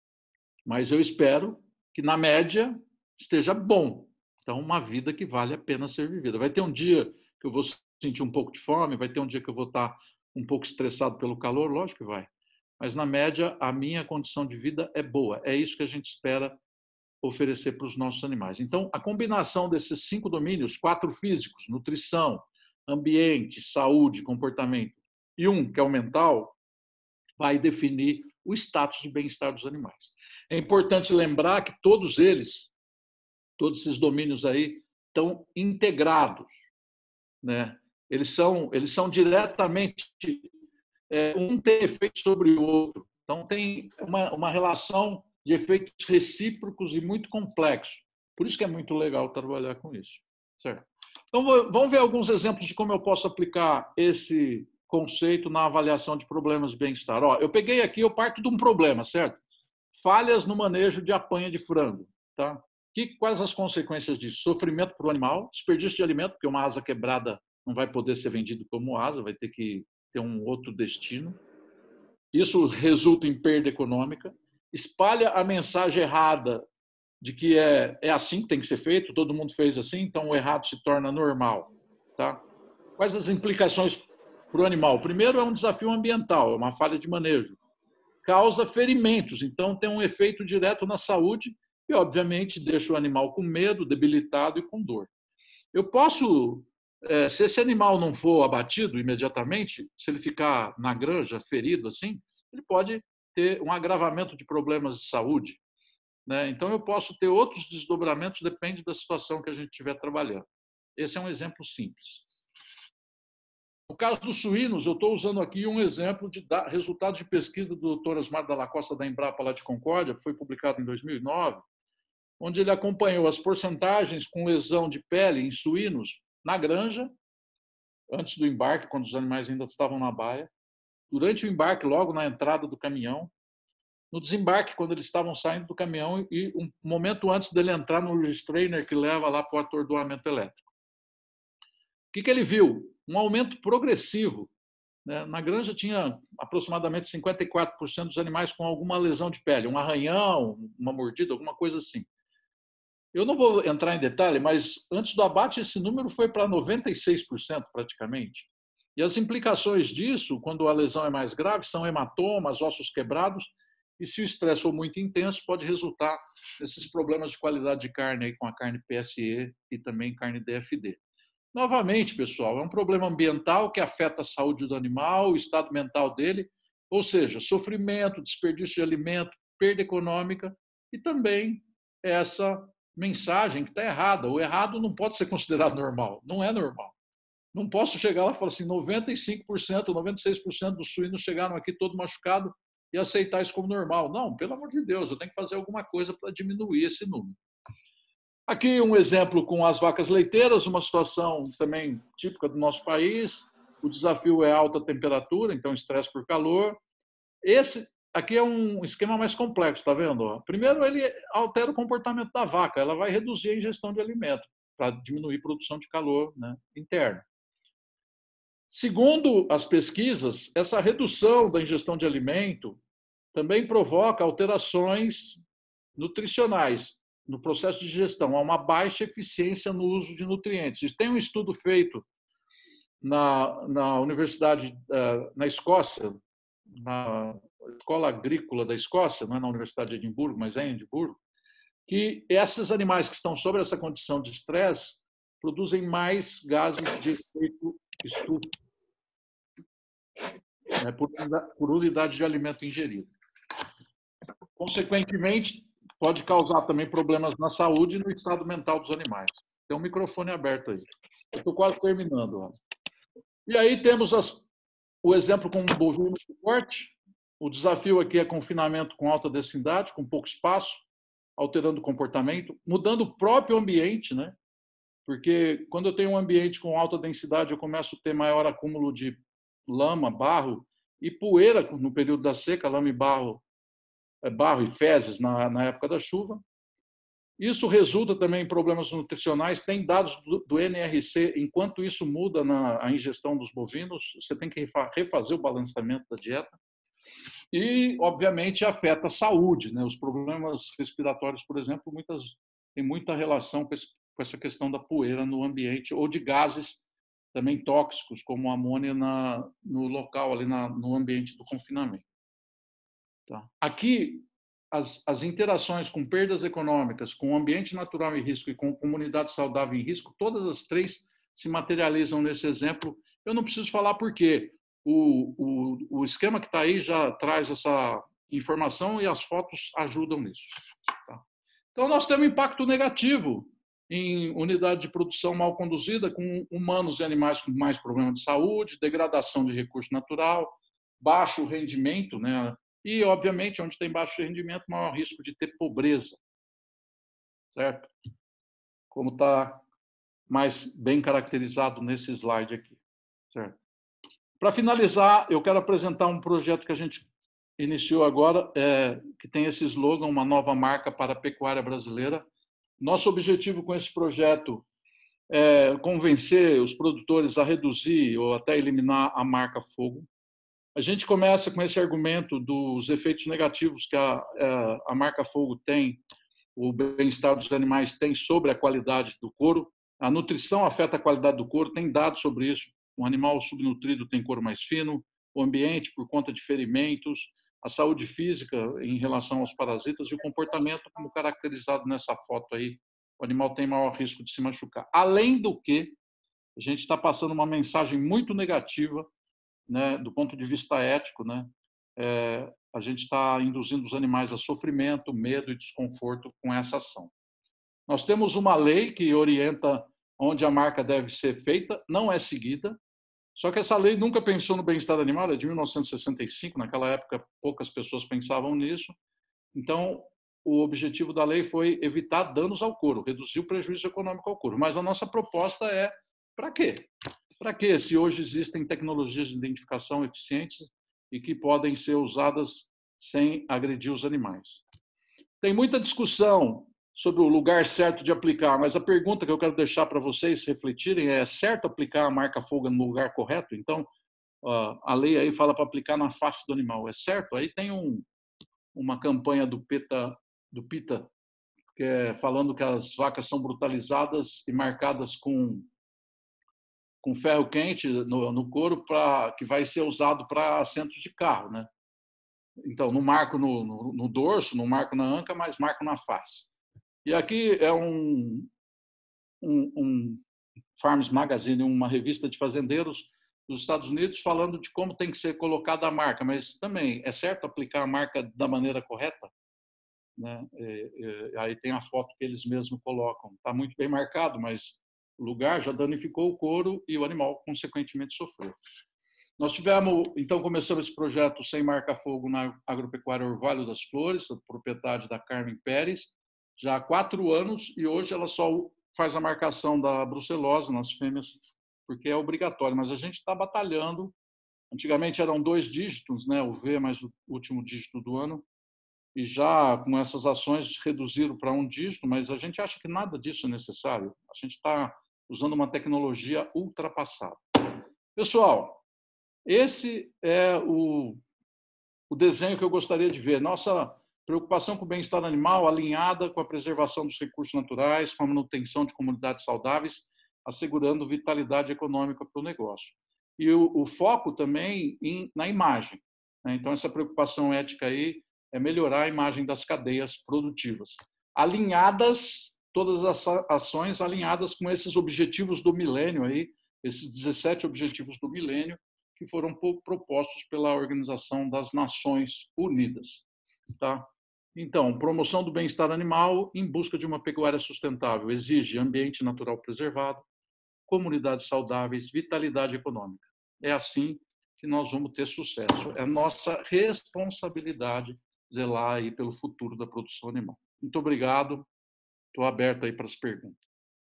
mas eu espero que, na média, esteja bom. Então, uma vida que vale a pena ser vivida. Vai ter um dia que eu vou sentir um pouco de fome, vai ter um dia que eu vou estar um pouco estressado pelo calor, lógico que vai. Mas, na média, a minha condição de vida é boa. É isso que a gente espera oferecer para os nossos animais. Então, a combinação desses cinco domínios, quatro físicos, nutrição, ambiente, saúde, comportamento, e um, que é o mental, vai definir o status de bem-estar dos animais. É importante lembrar que todos eles, todos esses domínios aí, estão integrados, né? Eles são, eles são diretamente, é, um tem efeito sobre o outro. Então, tem uma, uma relação de efeitos recíprocos e muito complexo. Por isso que é muito legal trabalhar com isso, certo? Então, vamos ver alguns exemplos de como eu posso aplicar esse conceito na avaliação de problemas de bem-estar. Ó, eu peguei aqui, eu parto de um problema, certo? Falhas no manejo de apanha de frango, tá? Que, quais as consequências disso? Sofrimento para o animal, desperdício de alimento, porque uma asa quebrada não vai poder ser vendido como asa, vai ter que ter um outro destino. Isso resulta em perda econômica, espalha a mensagem errada de que é, é assim que tem que ser feito, todo mundo fez assim, então o errado se torna normal, tá? Quais as implicações para o animal? Primeiro, é um desafio ambiental, é uma falha de manejo. Causa ferimentos, então tem um efeito direto na saúde e, obviamente, deixa o animal com medo, debilitado e com dor. Eu posso, se esse animal não for abatido imediatamente, se ele ficar na granja, ferido assim, ele pode ter um agravamento de problemas de saúde, né? Então, eu posso ter outros desdobramentos, depende da situação que a gente estiver trabalhando. Esse é um exemplo simples. No caso dos suínos, eu estou usando aqui um exemplo de resultado de pesquisa do doutor Osmar Dalla Costa, da Embrapa, lá de Concórdia, que foi publicado em dois mil e nove, onde ele acompanhou as porcentagens com lesão de pele em suínos na granja, antes do embarque, quando os animais ainda estavam na baia, durante o embarque, logo na entrada do caminhão, no desembarque, quando eles estavam saindo do caminhão e um momento antes dele entrar no restrainer que leva lá para o atordoamento elétrico. O que, que ele viu? Um aumento progressivo. Né? Na granja tinha aproximadamente cinquenta e quatro por cento dos animais com alguma lesão de pele, um arranhão, uma mordida, alguma coisa assim. Eu não vou entrar em detalhe, mas antes do abate esse número foi para noventa e seis por cento praticamente. E as implicações disso, quando a lesão é mais grave, são hematomas, ossos quebrados, e se o estresse for muito intenso, pode resultar nesses problemas de qualidade de carne aí, com a carne P S E e também carne D F D. Novamente, pessoal, é um problema ambiental que afeta a saúde do animal, o estado mental dele, ou seja, sofrimento, desperdício de alimento, perda econômica e também essa mensagem que está errada. O errado não pode ser considerado normal, não é normal. Não posso chegar lá e falar assim, noventa e cinco por cento, noventa e seis por cento dos suínos chegaram aqui todo machucado e aceitar isso como normal. Não, pelo amor de Deus, eu tenho que fazer alguma coisa para diminuir esse número. Aqui um exemplo com as vacas leiteiras, uma situação também típica do nosso país. O desafio é alta temperatura, então estresse por calor. Esse aqui é um esquema mais complexo, tá vendo? Primeiro, ele altera o comportamento da vaca, ela vai reduzir a ingestão de alimento para diminuir a produção de calor, né, interna. Segundo as pesquisas, essa redução da ingestão de alimento também provoca alterações nutricionais no processo de digestão, há uma baixa eficiência no uso de nutrientes. Tem um estudo feito na, na Universidade, na Escócia, na Escola Agrícola da Escócia, não é na Universidade de Edimburgo, mas é em Edimburgo, que esses animais que estão sob essa condição de estresse produzem mais gases de efeito estufa, né, por, por unidade de alimento ingerido. Consequentemente, pode causar também problemas na saúde e no estado mental dos animais. Tem um microfone aberto aí. Eu estou quase terminando. Ó. E aí temos as, o exemplo com o bovino de corte. O desafio aqui é confinamento com alta densidade, com pouco espaço, alterando o comportamento, mudando o próprio ambiente, né? Porque quando eu tenho um ambiente com alta densidade, eu começo a ter maior acúmulo de lama, barro e poeira no período da seca, lama e barro, barro e fezes na, na época da chuva. Isso resulta também em problemas nutricionais. Tem dados do, do N R C, enquanto isso muda na a ingestão dos bovinos, você tem que refazer o balanceamento da dieta. E, obviamente, afeta a saúde, né? Os problemas respiratórios, por exemplo, muitas, tem muita relação com, esse, com essa questão da poeira no ambiente ou de gases também tóxicos, como amônia na, no local, ali na, no ambiente do confinamento. Tá? Aqui, as, as interações com perdas econômicas, com o ambiente natural em risco e com comunidade saudável em risco, todas as três se materializam nesse exemplo. Eu não preciso falar por quê. O, o, o esquema que está aí já traz essa informação e as fotos ajudam nisso. Tá? Então, nós temos impacto negativo em unidade de produção mal conduzida, com humanos e animais com mais problemas de saúde, degradação de recurso natural, baixo rendimento, né? E, obviamente, onde tem baixo rendimento, maior risco de ter pobreza, certo? Como está mais bem caracterizado nesse slide aqui, certo? Para finalizar, eu quero apresentar um projeto que a gente iniciou agora, é, que tem esse slogan, uma nova marca para a pecuária brasileira. Nosso objetivo com esse projeto é convencer os produtores a reduzir ou até eliminar a marca fogo. A gente começa com esse argumento dos efeitos negativos que a, a marca fogo tem, o bem-estar dos animais tem sobre a qualidade do couro. A nutrição afeta a qualidade do couro, tem dados sobre isso. Um animal subnutrido tem couro mais fino, o ambiente por conta de ferimentos, a saúde física em relação aos parasitas e o comportamento, como caracterizado nessa foto aí. O animal tem maior risco de se machucar. Além do que, a gente está passando uma mensagem muito negativa, né, do ponto de vista ético, né? É, a gente está induzindo os animais a sofrimento, medo e desconforto com essa ação. Nós temos uma lei que orienta onde a marca deve ser feita, não é seguida, só que essa lei nunca pensou no bem-estar animal, é de mil novecentos e sessenta e cinco, naquela época poucas pessoas pensavam nisso, então o objetivo da lei foi evitar danos ao couro, reduzir o prejuízo econômico ao couro, mas a nossa proposta é, para quê? Para quê? Se hoje existem tecnologias de identificação eficientes e que podem ser usadas sem agredir os animais. Tem muita discussão sobre o lugar certo de aplicar, mas a pergunta que eu quero deixar para vocês refletirem é: é certo aplicar a marca fogo no lugar correto? Então, a lei aí fala para aplicar na face do animal. É certo? Aí tem um, uma campanha do PETA, do PETA, que é falando que as vacas são brutalizadas e marcadas com com ferro quente no, no couro para que vai ser usado para assentos de carro, né? Então, não marco no, no, no dorso, não marco na anca, mas marco na face. E aqui é um, um, um Farms Magazine, uma revista de fazendeiros dos Estados Unidos, falando de como tem que ser colocada a marca, mas também é certo aplicar a marca da maneira correta? Né? E, e, aí tem a foto que eles mesmos colocam. Está muito bem marcado, mas o lugar já danificou o couro e o animal, consequentemente, sofreu. Nós tivemos, então, começamos esse projeto sem marca-fogo na agropecuária Orvalho das Flores, a propriedade da Carmen Pérez, já há quatro anos, e hoje ela só faz a marcação da brucelose nas fêmeas, porque é obrigatório, mas a gente está batalhando. Antigamente eram dois dígitos, né, o V mais o último dígito do ano, e já com essas ações reduziram para um dígito, mas a gente acha que nada disso é necessário. A gente está usando uma tecnologia ultrapassada. Pessoal, esse é o, o desenho que eu gostaria de ver. Nossa preocupação com o bem-estar animal alinhada com a preservação dos recursos naturais, com a manutenção de comunidades saudáveis, assegurando vitalidade econômica para o negócio. E o, o foco também em, na imagem. Né? Então, essa preocupação ética aí é melhorar a imagem das cadeias produtivas, alinhadas todas as ações alinhadas com esses objetivos do milênio, aí, esses dezessete objetivos do milênio, que foram propostos pela Organização das Nações Unidas. Tá? Então, promoção do bem-estar animal em busca de uma pecuária sustentável exige ambiente natural preservado, comunidades saudáveis, vitalidade econômica. É assim que nós vamos ter sucesso. É nossa responsabilidade zelar aí pelo futuro da produção animal. Muito obrigado. Estou aberto aí para as perguntas.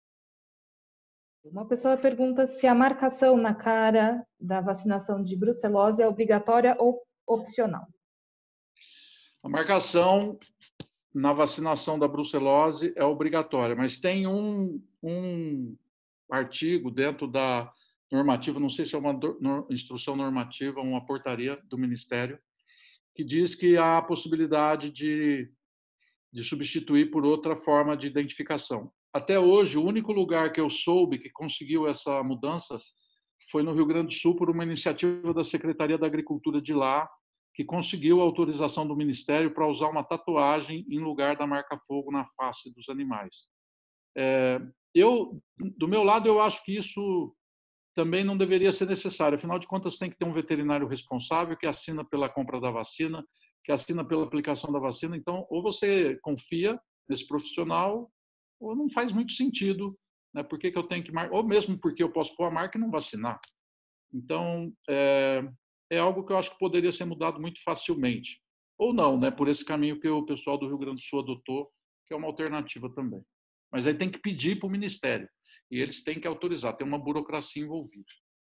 Uma pessoa pergunta se a marcação na cara da vacinação de brucelose é obrigatória ou opcional. A marcação na vacinação da brucelose é obrigatória, mas tem um, um artigo dentro da normativa, não sei se é uma instrução normativa, uma portaria do Ministério, que diz que há a possibilidade de, de substituir por outra forma de identificação. Até hoje, o único lugar que eu soube que conseguiu essa mudança foi no Rio Grande do Sul, por uma iniciativa da Secretaria da Agricultura de lá, que conseguiu a autorização do Ministério para usar uma tatuagem em lugar da marca-fogo na face dos animais. É, eu, do meu lado, eu acho que isso também não deveria ser necessário. Afinal de contas, tem que ter um veterinário responsável que assina pela compra da vacina, que assina pela aplicação da vacina. Então, ou você confia nesse profissional, ou não faz muito sentido, né? Por que que eu tenho que marcar? Ou mesmo porque eu posso pôr a marca e não vacinar. Então, é, é algo que eu acho que poderia ser mudado muito facilmente. Ou não, né? Por esse caminho que o pessoal do Rio Grande do Sul adotou, que é uma alternativa também. Mas aí tem que pedir para o Ministério. E eles têm que autorizar, tem uma burocracia envolvida.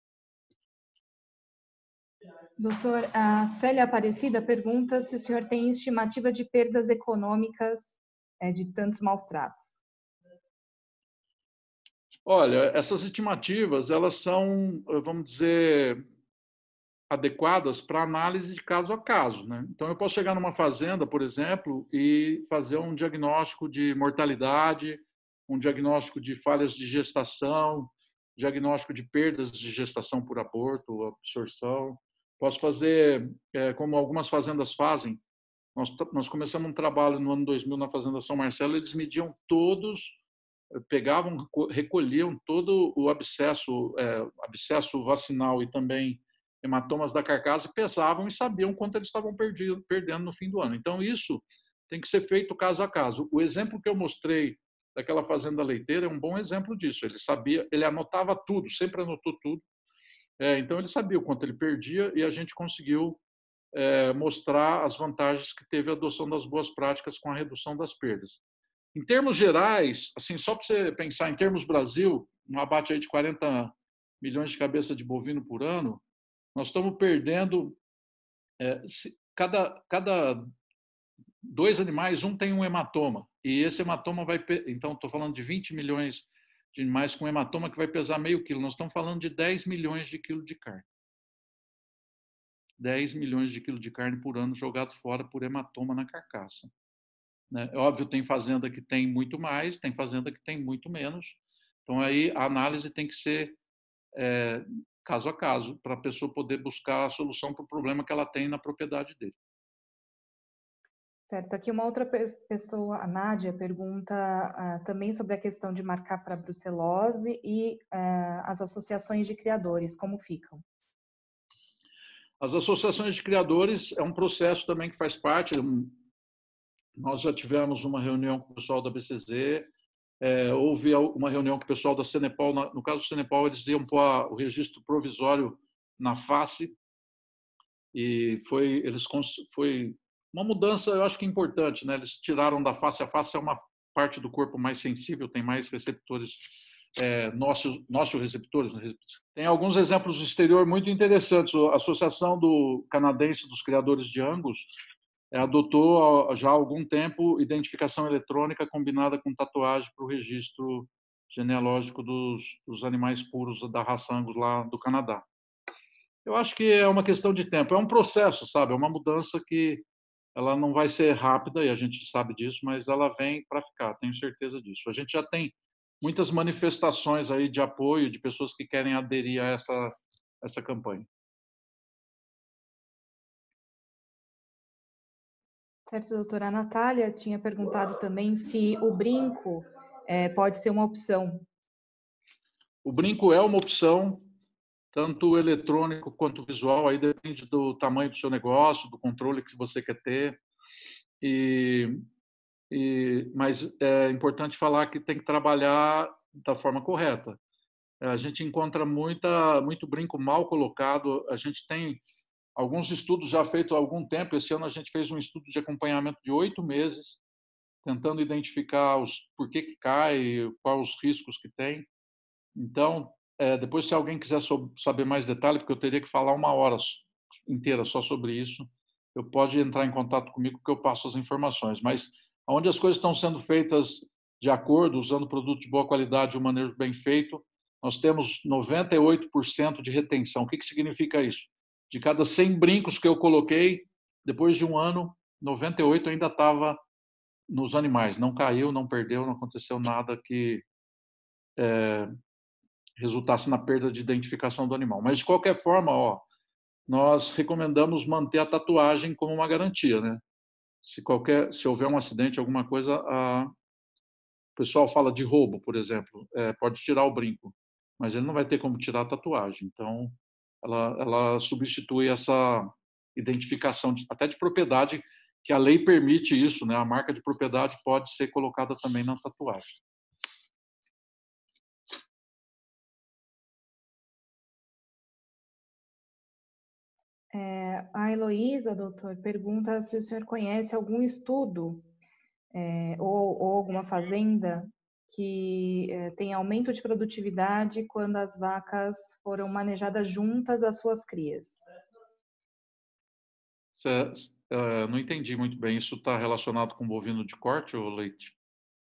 Doutor, a Célia Aparecida pergunta se o senhor tem estimativa de perdas econômicas é, de tantos maus tratos. Olha, essas estimativas, elas são, vamos dizer, adequadas para análise de caso a caso, né? Então, eu posso chegar numa fazenda, por exemplo, e fazer um diagnóstico de mortalidade, um diagnóstico de falhas de gestação, diagnóstico de perdas de gestação por aborto, absorção. Posso fazer, é, como algumas fazendas fazem. Nós, nós começamos um trabalho no ano dois mil na Fazenda São Marcelo, eles mediam todos, pegavam, recolhiam todo o abscesso, é, abscesso vacinal e também hematomas da carcaça, pesavam e sabiam quanto eles estavam perdido, perdendo no fim do ano. Então, isso tem que ser feito caso a caso. O exemplo que eu mostrei daquela fazenda leiteira é um bom exemplo disso. Ele sabia, ele anotava tudo, sempre anotou tudo. É, então, ele sabia o quanto ele perdia e a gente conseguiu é, mostrar as vantagens que teve a adoção das boas práticas com a redução das perdas. Em termos gerais, assim, só para você pensar, em termos Brasil, um abate aí de quarenta milhões de cabeças de bovino por ano, nós estamos perdendo, é, cada, cada dois animais, um tem um hematoma, e esse hematoma vai, então estou falando de vinte milhões de animais com hematoma que vai pesar meio quilo, nós estamos falando de dez milhões de quilos de carne. dez milhões de quilos de carne por ano jogado fora por hematoma na carcaça. Né? É óbvio, tem fazenda que tem muito mais, tem fazenda que tem muito menos. Então, aí a análise tem que ser é, caso a caso, para a pessoa poder buscar a solução para o problema que ela tem na propriedade dele. Certo. Aqui uma outra pessoa, a Nádia, pergunta uh, também sobre a questão de marcar para brucelose e uh, as associações de criadores, como ficam? As associações de criadores é um processo também que faz parte. Nós já tivemos uma reunião com o pessoal da B C Z, é, houve uma reunião com o pessoal da Cenepal. No caso do Cenepal, eles iam pôr o registro provisório na face e foi, eles, foi uma mudança, eu acho que importante, né? Eles tiraram da face. A face é uma parte do corpo mais sensível, tem mais receptores, é, nossos, nossos receptores. Tem alguns exemplos do exterior muito interessantes. A Associação do Canadense dos Criadores de Angus adotou já há algum tempo identificação eletrônica combinada com tatuagem para o registro genealógico dos, dos animais puros da raça Angus lá do Canadá. Eu acho que é uma questão de tempo, é um processo, sabe? É uma mudança que ela não vai ser rápida, e a gente sabe disso, mas ela vem para ficar, tenho certeza disso. A gente já tem muitas manifestações aí de apoio de pessoas que querem aderir a essa, essa campanha. Certo, doutora. A Natália tinha perguntado também se o brinco é, pode ser uma opção? O brinco é uma opção, tanto eletrônico quanto visual, aí depende do tamanho do seu negócio, do controle que você quer ter. E, e, mas é importante falar que tem que trabalhar da forma correta. A gente encontra muita, muito brinco mal colocado. A gente tem alguns estudos já feitos há algum tempo. Esse ano a gente fez um estudo de acompanhamento de oito meses, tentando identificar os por que que cai, quais os riscos que tem. Então, é, depois, se alguém quiser saber mais detalhe, porque eu teria que falar uma hora inteira só sobre isso, eu pode entrar em contato comigo que eu passo as informações. Mas onde as coisas estão sendo feitas de acordo, usando produto de boa qualidade e um manejo bem feito, nós temos noventa e oito por cento de retenção. O que que significa isso? De cada cem brincos que eu coloquei, depois de um ano, noventa e oito ainda estava nos animais. Não caiu, não perdeu, não aconteceu nada que é, resultasse na perda de identificação do animal. Mas, de qualquer forma, ó, nós recomendamos manter a tatuagem como uma garantia, né? Se, qualquer, se houver um acidente, alguma coisa, a... o pessoal fala de roubo, por exemplo, é, pode tirar o brinco, mas ele não vai ter como tirar a tatuagem. Então, ela, ela substitui essa identificação, de, até de propriedade, que a lei permite isso, né? A marca de propriedade pode ser colocada também na tatuagem. É, a Heloísa, doutor, pergunta se o senhor conhece algum estudo é, ou, ou alguma fazenda que é, tem aumento de produtividade quando as vacas foram manejadas juntas às suas crias. Cê, uh, não entendi muito bem. Isso está relacionado com bovino de corte ou leite?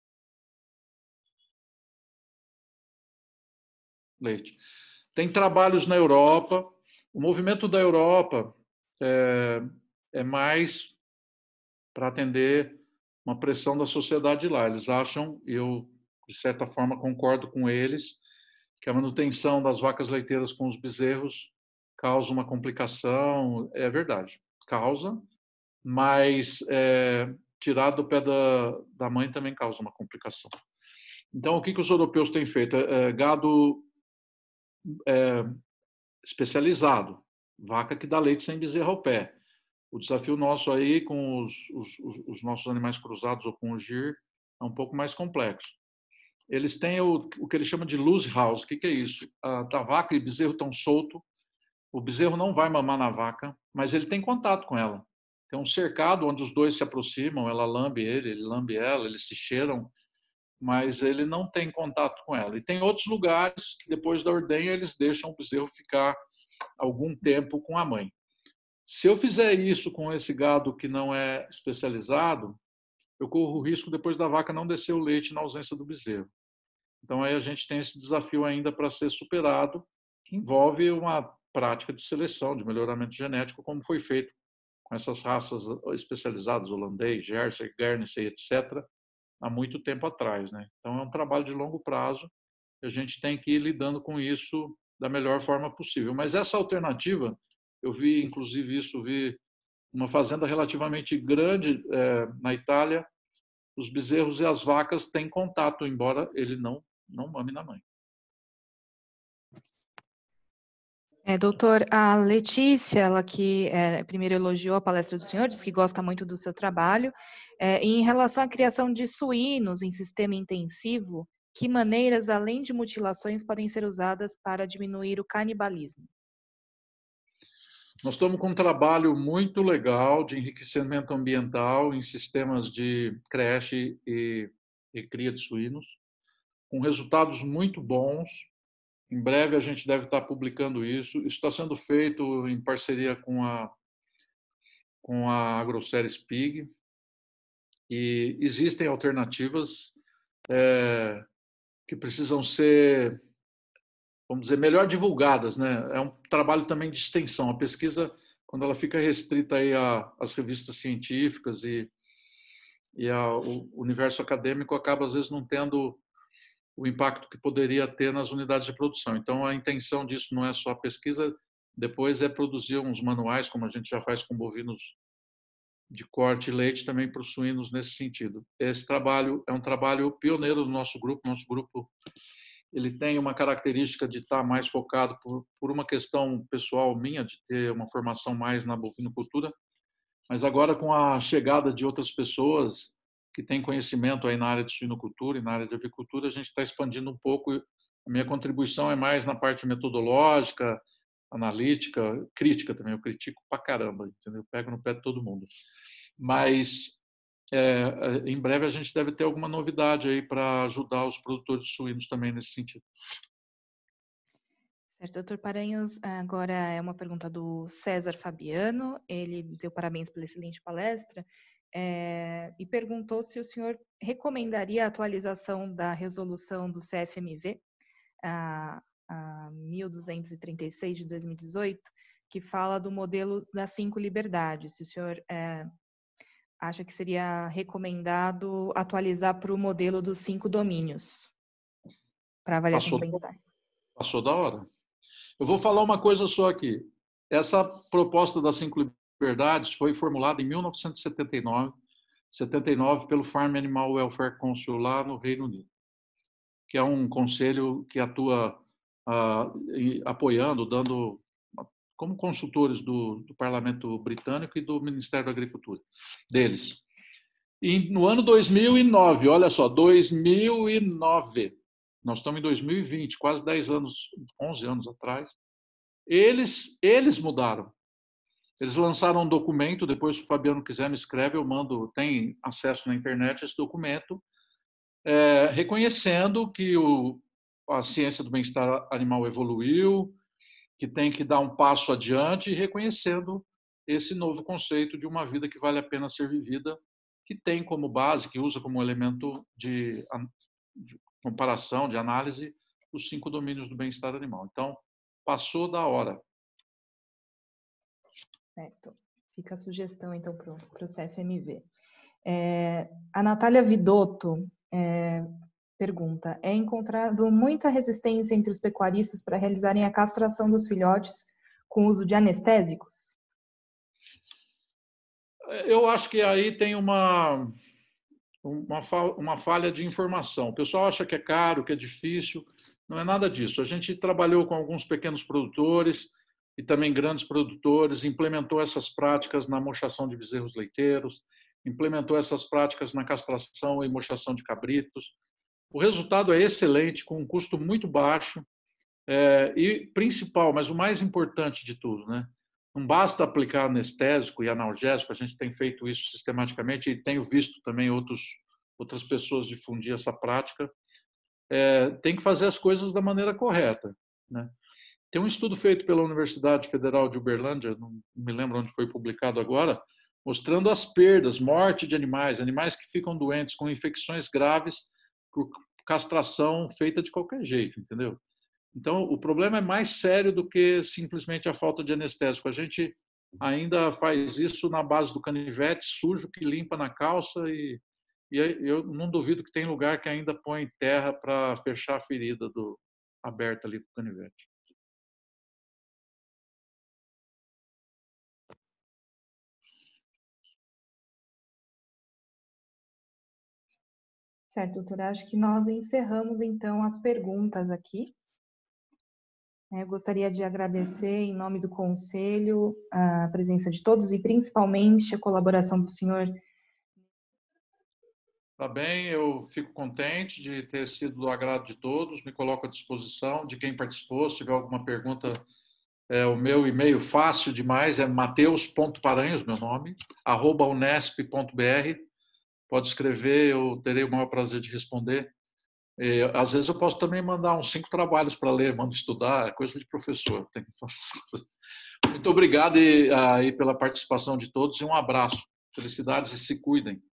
Leite. Tem trabalhos na Europa. O movimento da Europa é, é mais para atender uma pressão da sociedade lá. Eles acham, e eu, de certa forma, concordo com eles, que a manutenção das vacas leiteiras com os bezerros causa uma complicação. É verdade, causa, mas é, tirar do pé da, da mãe também causa uma complicação. Então, o que, que os europeus têm feito? É, gado é, especializado, vaca que dá leite sem bezerro ao pé. O desafio nosso aí com os, os, os nossos animais cruzados ou com o gir é um pouco mais complexo. Eles têm o, o que eles chamam de loose house. O que, que é isso? A, a vaca e o bezerro estão soltos, o bezerro não vai mamar na vaca, mas ele tem contato com ela. Tem um cercado onde os dois se aproximam, ela lambe ele, ele lambe ela, eles se cheiram, mas ele não tem contato com ela. E tem outros lugares que depois da ordenha eles deixam o bezerro ficar algum tempo com a mãe. Se eu fizer isso com esse gado que não é especializado, eu corro o risco depois da vaca não descer o leite na ausência do bezerro. Então aí a gente tem esse desafio ainda para ser superado, que envolve uma prática de seleção, de melhoramento genético, como foi feito com essas raças especializadas, holandês, Jersey, Guernsey, etcétera, há muito tempo atrás, né? Então é um trabalho de longo prazo e a gente tem que ir lidando com isso da melhor forma possível. Mas essa alternativa, eu vi, inclusive isso, vi uma fazenda relativamente grande é, na Itália, os bezerros e as vacas têm contato, embora ele não, não mame na mãe. É, doutor, a Letícia, ela que é, primeiro elogiou a palestra do senhor, disse que gosta muito do seu trabalho. É, em relação à criação de suínos em sistema intensivo, que maneiras, além de mutilações, podem ser usadas para diminuir o canibalismo? Nós estamos com um trabalho muito legal de enriquecimento ambiental em sistemas de creche e, e cria de suínos, com resultados muito bons. Em breve a gente deve estar publicando isso. Isso está sendo feito em parceria com a, com a AgroSéries Pig. E existem alternativas é, que precisam ser, vamos dizer, melhor divulgadas, né? É um trabalho também de extensão. A pesquisa, quando ela fica restrita aí às revistas científicas e, e ao universo acadêmico, acaba às vezes não tendo o impacto que poderia ter nas unidades de produção. Então, a intenção disso não é só a pesquisa, depois é produzir uns manuais, como a gente já faz com bovinos de corte e leite também para os suínos nesse sentido. Esse trabalho é um trabalho pioneiro do nosso grupo. Nosso grupo ele tem uma característica de estar mais focado por, por uma questão pessoal minha, de ter uma formação mais na bovinocultura, mas agora com a chegada de outras pessoas que têm conhecimento aí na área de suinocultura e na área de avicultura, a gente está expandindo um pouco. A minha contribuição é mais na parte metodológica, analítica, crítica também. Eu critico pra caramba, entendeu? Eu pego no pé de todo mundo. Mas é, em breve a gente deve ter alguma novidade aí para ajudar os produtores de suínos também nesse sentido. Certo, doutor Paranhos, agora é uma pergunta do César Fabiano. Ele deu parabéns pela excelente palestra é, e perguntou se o senhor recomendaria a atualização da resolução do C F M V, a, a mil duzentos e trinta e seis de dois mil e dezoito, que fala do modelo das cinco liberdades. Se o senhor é, acha que seria recomendado atualizar para o modelo dos cinco domínios para avaliação do bem-estar. Passou da hora. Eu vou falar uma coisa só aqui. Essa proposta das cinco liberdades foi formulada em mil novecentos e setenta e nove, setenta e nove pelo Farm Animal Welfare Council lá no Reino Unido, que é um conselho que atua uh, apoiando, dando como consultores do, do Parlamento Britânico e do Ministério da Agricultura deles. E no ano dois mil e nove, olha só, dois mil e nove, nós estamos em dois mil e vinte, quase dez anos, onze anos atrás, eles, eles mudaram. Eles lançaram um documento, depois se o Fabiano quiser me escreve, eu mando, tem acesso na internet a esse documento, é, reconhecendo que o, a ciência do bem-estar animal evoluiu, que tem que dar um passo adiante e reconhecendo esse novo conceito de uma vida que vale a pena ser vivida, que tem como base, que usa como elemento de, de comparação, de análise, os cinco domínios do bem-estar animal. Então, passou da hora. Certo. Fica a sugestão, então, para o C F M V. É, a Natália Vidotto é, pergunta, é encontrado muita resistência entre os pecuaristas para realizarem a castração dos filhotes com uso de anestésicos? Eu acho que aí tem uma, uma, uma falha de informação. O pessoal acha que é caro, que é difícil. Não é nada disso. A gente trabalhou com alguns pequenos produtores e também grandes produtores, implementou essas práticas na mochação de bezerros leiteiros, implementou essas práticas na castração e mochação de cabritos. O resultado é excelente, com um custo muito baixo é, e principal, mas o mais importante de tudo, né? Não basta aplicar anestésico e analgésico, a gente tem feito isso sistematicamente e tenho visto também outros, outras pessoas difundir essa prática. É, tem que fazer as coisas da maneira correta, né? Tem um estudo feito pela Universidade Federal de Uberlândia, não me lembro onde foi publicado agora, mostrando as perdas, morte de animais, animais que ficam doentes com infecções graves por castração feita de qualquer jeito, entendeu? Então, o problema é mais sério do que simplesmente a falta de anestésico. A gente ainda faz isso na base do canivete sujo que limpa na calça e, e eu não duvido que tem lugar que ainda põe terra para fechar a ferida do, aberta ali do canivete. Certo, doutora. Acho que nós encerramos, então, as perguntas aqui. Eu gostaria de agradecer, em nome do Conselho, a presença de todos e, principalmente, a colaboração do senhor. Tá bem, eu fico contente de ter sido do agrado de todos, me coloco à disposição de quem participou. Se tiver alguma pergunta, é, o meu e-mail fácil demais é mateus ponto paranhos, meu nome, arroba unesp ponto br. Pode escrever, eu terei o maior prazer de responder. E, às vezes eu posso também mandar uns cinco trabalhos para ler, mando estudar, é coisa de professor. Tem que fazer. Muito obrigado e, aí, pela participação de todos e um abraço. Felicidades e se cuidem.